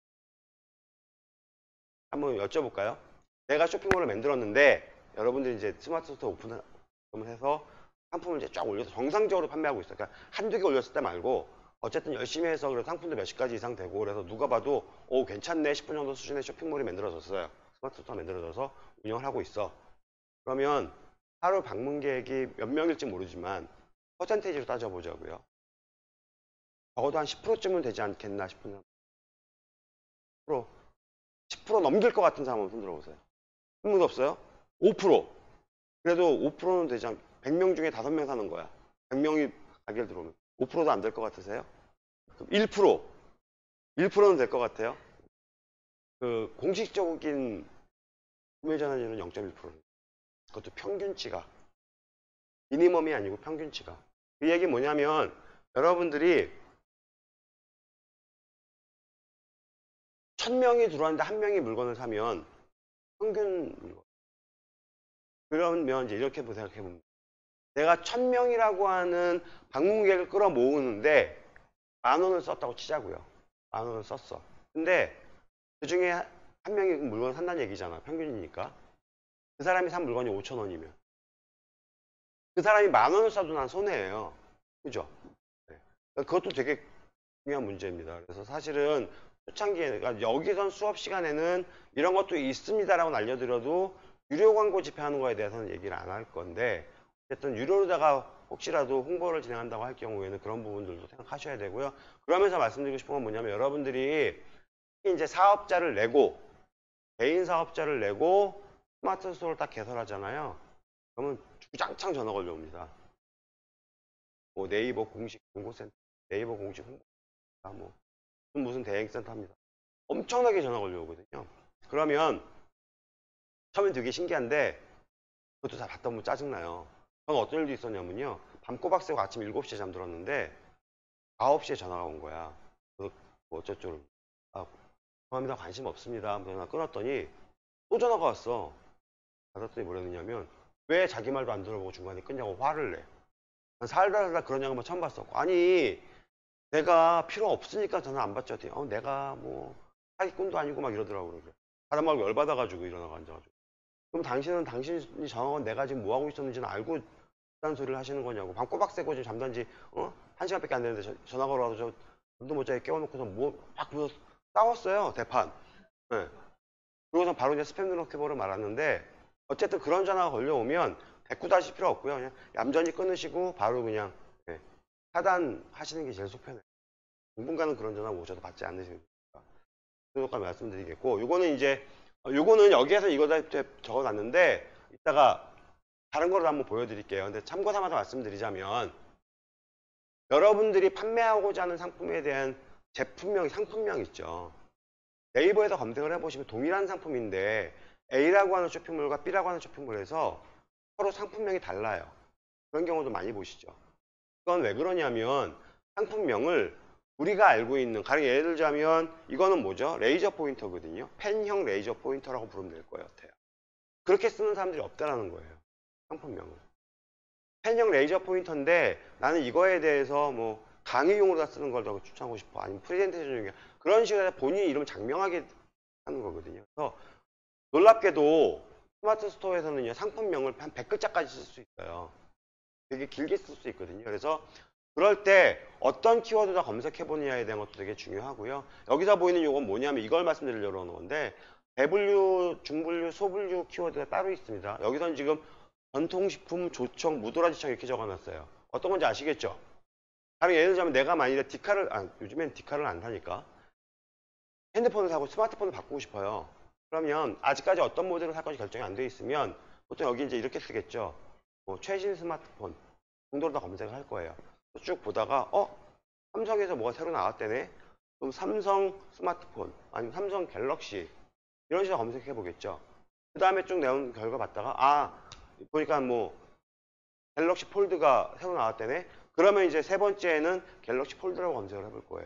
한번 여쭤볼까요? 내가 쇼핑몰을 만들었는데 여러분들이 이제 스마트 스토어 오픈을 해서 상품을 이제 쫙 올려서 정상적으로 판매하고 있어요. 그러니까 한두 개 올렸을 때 말고 어쨌든 열심히 해서 그래서 상품도 몇십 가지 이상 되고, 그래서 누가 봐도 괜찮네 싶은 정도 수준의 쇼핑몰이 만들어졌어요. 스마트 스토어 만들어져서 운영을 하고 있어. 그러면 하루 방문객이 몇 명일지 모르지만 퍼센테이지로 따져보자고요. 적어도 한 10%쯤은 되지 않겠나 싶은 사람. 10% 넘길 것 같은 사람은 손 들어보세요. 한 분도 없어요? 5%. 그래도 5%는 되지 않, 100명 중에 5명 사는 거야. 100명이 가게를 들어오면. 5%도 안 될 것 같으세요? 그럼 1%. 1%는 될 것 같아요? 그 공식적인 구매 전환율은 0.1%. 그것도 평균치가. 미니멈이 아니고 평균치가. 그 얘기 뭐냐면, 여러분들이 1000명이 들어왔는데 1명이 물건을 사면 평균 물건. 그러면 이제 이렇게 생각해보면, 내가 1000명이라고 하는 방문객을 끌어모으는데 10,000원을 썼다고 치자고요. 10,000원을 썼어. 근데 그 중에 한 명이 물건을 산다는 얘기잖아. 평균이니까. 그 사람이 산 물건이 5,000원이면 그 사람이 10,000원을 써도 난 손해예요. 그죠? 네. 그것도 되게 중요한 문제입니다. 그래서 사실은 초창기에, 그러니까 여기선 수업 시간에는 이런 것도 있습니다라고 알려드려도 유료 광고 집행하는 거에 대해서는 얘기를 안 할 건데, 어쨌든 유료로다가 혹시라도 홍보를 진행한다고 할 경우에는 그런 부분들도 생각하셔야 되고요. 그러면서 말씀드리고 싶은 건 뭐냐면, 여러분들이 이제 사업자를 내고, 개인 사업자를 내고 스마트 스토어를 딱 개설하잖아요. 그러면 주장창 전화 걸려옵니다. 뭐 네이버 공식 홍보센터, 네이버 공식 홍보센터, 뭐 무슨 대행센터입니다. 엄청나게 전화 걸려오거든요. 그러면 처음엔 되게 신기한데 그것도 다 받다 보면 짜증나요. 저는 어떤 일도 있었냐면요. 밤 꼬박 새고 아침 7시에 잠들었는데 9시에 전화가 온 거야. 그래서 뭐 어쩌죠. 아, 죄송합니다. 관심 없습니다. 전화 끊었더니 또 전화가 왔어. 받았더니 뭐랬느냐면 왜 자기 말도 안 들어보고 중간에 끊냐고 화를 내. 난 살다 그런 양반 처음 봤었고. 아니 내가 필요 없으니까 전화 안 받죠. 내가 뭐 사기꾼도 아니고 막 이러더라고. 하다 말고 열받아가지고 일어나고 앉아가지고. 그럼 당신이 전화건 내가 지금 뭐 하고 있었는지는 알고 있다는 소리를 하시는 거냐고. 밤 꼬박 새고 지금 잠단 지 1시간밖에 안 됐는데 전화 걸어와서 저 잠도 못 자게 깨워놓고서 막 그러면서 싸웠어요. 대판. 네. 그러고서 바로 이제 스팸 등록해보러 말았는데 어쨌든 그런 전화가 걸려오면 대꾸다실 필요 없고요. 그냥 얌전히 끊으시고 바로 그냥 차단하시는 게 제일 속편해요. 당분간은 그런 전화 오셔도 받지 않으시니까. 그것까지 말씀드리겠고, 요거는 여기에서 이거 다 적어놨는데 이따가 다른 거를 한번 보여드릴게요. 근데 참고 삼아서 말씀드리자면, 여러분들이 판매하고자 하는 상품에 대한 제품명, 상품명 있죠. 네이버에서 검색을 해보시면 동일한 상품인데 A라고 하는 쇼핑몰과 B라고 하는 쇼핑몰에서 서로 상품명이 달라요. 그런 경우도 많이 보시죠. 그건 왜 그러냐면 상품명을 우리가 알고 있는, 가령 예를 들자면 이거는 뭐죠? 레이저 포인터거든요. 펜형 레이저 포인터라고 부르면 될 것 같아요. 그렇게 쓰는 사람들이 없다라는 거예요. 상품명을. 펜형 레이저 포인터인데 나는 이거에 대해서 뭐 강의용으로 다 쓰는 걸 더 추천하고 싶어. 아니면 프레젠테이션 중에 그런 식으로 해서 본인이 이름을 장명하게 하는 거거든요. 그래서 놀랍게도 스마트 스토어에서는요, 상품명을 한 100글자까지 쓸 수 있어요. 되게 길게 쓸 수 있거든요. 그래서 그럴 때 어떤 키워드다 검색해 보느냐에 대한 것도 되게 중요하고요. 여기서 보이는 이건 뭐냐면 이걸 말씀드리려고 하는 건데, 대분류, 중분류, 소분류 키워드가 따로 있습니다. 여기서는 지금 전통식품, 조청, 무도라지청 이렇게 적어놨어요. 어떤 건지 아시겠죠? 다른 예를 들자면 내가 만일에 요즘엔 디카를 안 사니까 핸드폰을 사고 스마트폰을 바꾸고 싶어요. 그러면 아직까지 어떤 모델을 살 건지 결정이 안 돼 있으면 보통 여기 이제 이렇게 쓰겠죠. 뭐 최신 스마트폰 정도로 다 검색을 할 거예요. 쭉 보다가 삼성에서 뭐가 새로 나왔대네. 그럼 삼성 스마트폰 아니면 삼성 갤럭시 이런 식으로 검색해 보겠죠. 그 다음에 쭉 내온 결과 봤다가 보니까 뭐 갤럭시 폴드가 새로 나왔대네. 그러면 이제 세 번째는 갤럭시 폴드라고 검색을 해볼 거예요.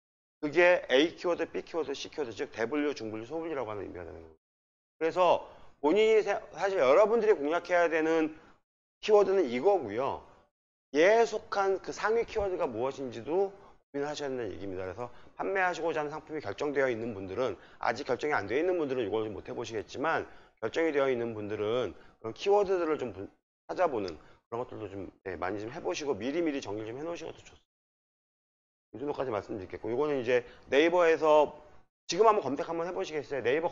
그게 A 키워드, B 키워드, C 키워드, 즉 대분류, 중분류, 소분류라고 하는 의미가 되는 거예요. 그래서 본인이 사실 여러분들이 공략해야 되는 키워드는 이거고요. 얘에 속한 그 상위 키워드가 무엇인지도 고민하셔야 된다는 얘기입니다. 그래서 판매하시고자 하는 상품이 결정되어 있는 분들은, 아직 결정이 안 되어 있는 분들은 이걸 못 해보시겠지만, 결정이 되어 있는 분들은 그런 키워드들을 좀 찾아보는 그런 것들도 좀 많이 좀 해보시고 미리미리 정리 좀 해놓으시는 것도 좋습니다. 이 정도까지 말씀드리겠고, 이거는 이제 네이버에서 지금 한번 검색 한번 해보시겠어요? 네이버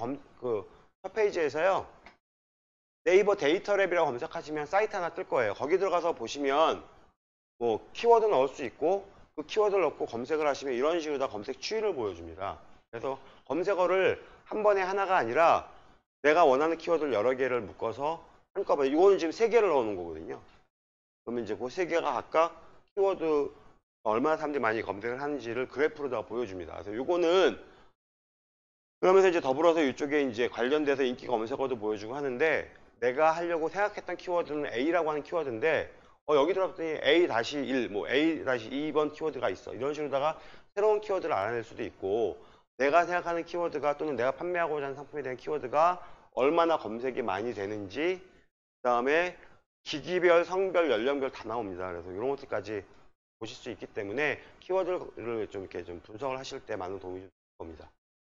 첫 페이지에서요. 네이버 데이터랩이라고 검색하시면 사이트 하나 뜰 거예요. 거기 들어가서 보시면 뭐 키워드 넣을 수 있고, 그 키워드를 넣고 검색을 하시면 이런 식으로 다 검색 추이를 보여줍니다. 그래서 검색어를 한 번에 하나가 아니라 내가 원하는 키워드를 여러 개를 묶어서 한꺼번에, 이거는 지금 3개를 넣어놓은 거거든요. 그러면 이제 그 3개가 각각 키워드 얼마나 사람들이 많이 검색을 하는지를 그래프로다가 보여줍니다. 그래서 이거는 그러면서 이제 더불어서 이쪽에 이제 관련돼서 인기 검색어도 보여주고 하는데, 내가 하려고 생각했던 키워드는 A라고 하는 키워드인데 여기 들어갔더니 A-1, 뭐 A-2번 키워드가 있어. 이런 식으로다가 새로운 키워드를 알아낼 수도 있고, 내가 생각하는 키워드가 또는 내가 판매하고자 하는 상품에 대한 키워드가 얼마나 검색이 많이 되는지, 그 다음에 기기별, 성별, 연령별 다 나옵니다. 그래서 이런 것들까지 보실 수 있기 때문에 키워드를 좀 이렇게 좀 분석을 하실 때 많은 도움이 될 겁니다.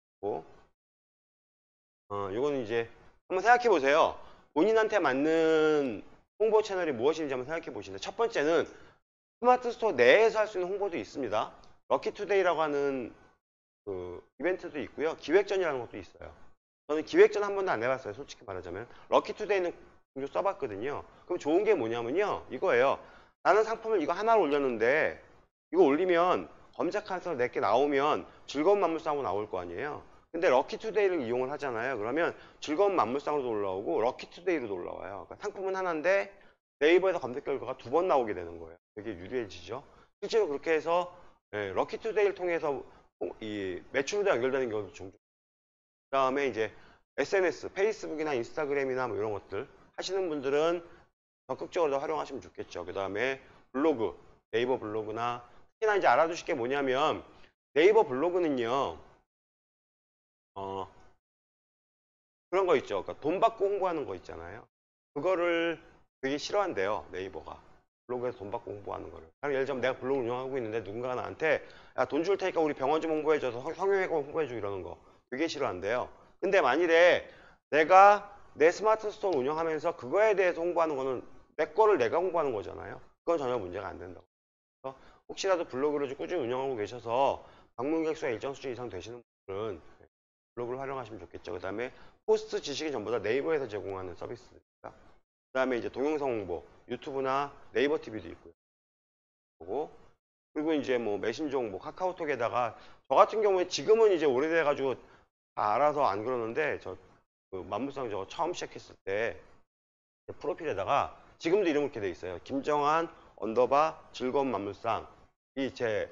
이거는 이제 한번 생각해 보세요. 본인한테 맞는 홍보 채널이 무엇인지 한번 생각해 보시는데, 첫 번째는 스마트 스토어 내에서 할 수 있는 홍보도 있습니다. 럭키투데이라고 하는 그 이벤트도 있고요. 기획전이라는 것도 있어요. 저는 기획전 한 번도 안 해봤어요. 솔직히 말하자면. 럭키투데이는 종종 써봤거든요. 그럼 좋은 게 뭐냐면요. 이거예요. 나는 상품을 이거 하나를 올렸는데 이거 올리면 검색해서 내게 나오면 즐거운 만물상으로 나올 거 아니에요. 근데 럭키투데이를 이용을 하잖아요. 그러면 즐거운 만물상으로도 올라오고 럭키투데이로도 올라와요. 그러니까 상품은 하나인데 네이버에서 검색 결과가 2번 나오게 되는 거예요. 되게 유리해지죠. 실제로 그렇게 해서 럭키투데이를 통해서 이 매출도 연결되는 경우도 종종. 그 다음에 이제 SNS, 페이스북이나 인스타그램이나 뭐 이런 것들 하시는 분들은 적극적으로 활용하시면 좋겠죠. 그 다음에 블로그, 네이버 블로그나 특히나 이제 알아두실 게 뭐냐면 네이버 블로그는요, 그런 거 있죠. 그러니까 돈 받고 홍보하는 거 있잖아요. 그거를 되게 싫어한대요, 네이버가. 블로그에서 돈 받고 홍보하는 거를. 예를 들면 내가 블로그 운영하고 있는데 누군가가 나한테 야, 돈 줄 테니까 우리 병원 좀 홍보해줘서 성형외과 홍보해줘 이러는 거 되게 싫어한대요. 근데 만일에 내가 내 스마트 스토어 운영하면서 그거에 대해서 홍보하는 거는 내 거를 내가 홍보하는 거잖아요. 그건 전혀 문제가 안 된다고. 그래서 혹시라도 블로그를 좀 꾸준히 운영하고 계셔서 방문객 수가 일정 수준 이상 되시는 분들은 블로그를 활용하시면 좋겠죠. 그 다음에 포스트 지식이 전부 다 네이버에서 제공하는 서비스입니다. 그 다음에 이제 동영상 홍보, 유튜브나 네이버 TV도 있고요. 그리고 이제 뭐 메신저 홍보, 카카오톡에다가 저 같은 경우에 지금은 이제 오래돼가지고 다 알아서 안 그러는데 그 만물상 저거 처음 시작했을 때 프로필에다가 지금도 이름 이렇게 돼 있어요. 김정한 언더바 즐거운 만물상 이 제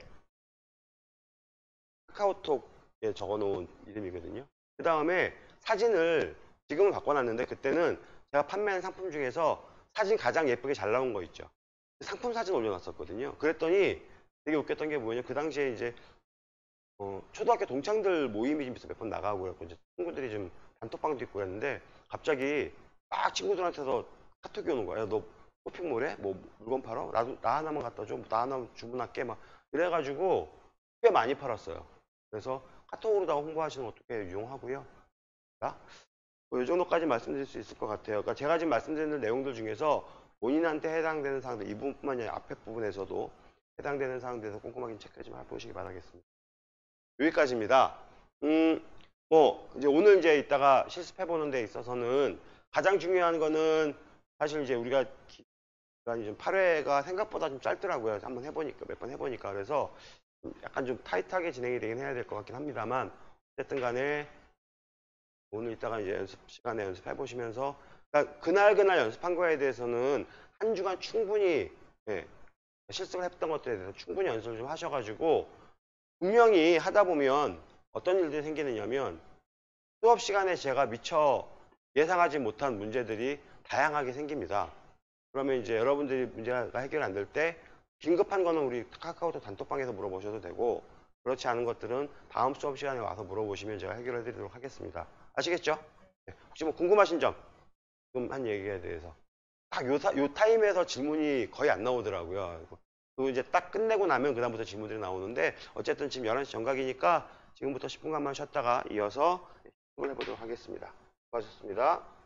카카오톡에 적어놓은 이름이거든요. 그 다음에 사진을 지금은 바꿔놨는데 그때는 제가 판매한 상품 중에서 사진 가장 예쁘게 잘 나온 거 있죠. 상품 사진 올려놨었거든요. 그랬더니 되게 웃겼던 게 뭐냐면 그 당시에 이제 초등학교 동창들 모임이 좀 있어 몇 번 나가고 그랬고 이제 친구들이 좀 단톡방도 있고 그랬는데 갑자기 막 친구들한테서 카톡이 오는 거야. 너 쇼핑몰에 뭐 물건 팔아? 나도 나 하나만 갖다 줘. 나 하나 주문할게. 막 이래가지고 꽤 많이 팔았어요. 그래서 카톡으로다가 홍보하시는 것도 꽤 유용하고요. 뭐이 정도까지 말씀드릴 수 있을 것 같아요. 그러니까 제가 지금 말씀드리는 내용들 중에서 본인한테 해당되는 사항들 이 부분뿐만 아니라 앞에 부분에서도 해당되는 사항들에 대해서 꼼꼼하게 체크 좀 해보시기 바라겠습니다. 여기까지입니다. 뭐 이제 오늘 이제 이따가 실습해보는 데 있어서는 가장 중요한 거는 사실 이제 우리가 기간이 좀 8회가 생각보다 좀 짧더라고요. 한번 해보니까 몇 번 해보니까 그래서 약간 좀 타이트하게 진행이 되긴 해야 될 것 같긴 합니다만 어쨌든 간에 오늘 이따가 이제 연습 시간에 연습해 보시면서 그러니까 그날 연습한 거에 대해서는 한 주간 충분히 실습을 했던 것들에 대해서 충분히 연습을 좀 하셔가지고 분명히 하다 보면 어떤 일들이 생기느냐면 수업 시간에 제가 미처 예상하지 못한 문제들이 다양하게 생깁니다. 그러면 이제 여러분들이 문제가 해결 안 될 때 긴급한 거는 우리 카카오톡 단톡방에서 물어보셔도 되고 그렇지 않은 것들은 다음 수업 시간에 와서 물어보시면 제가 해결해 드리도록 하겠습니다. 아시겠죠? 혹시 뭐 궁금하신 점, 지금 한 얘기에 대해서 딱 요 타임에서 질문이 거의 안 나오더라고요. 그리고 이제 딱 끝내고 나면 그다음부터 질문들이 나오는데 어쨌든 지금 11시 정각이니까 지금부터 10분간만 쉬었다가 이어서 해보도록 하겠습니다. 수고하셨습니다.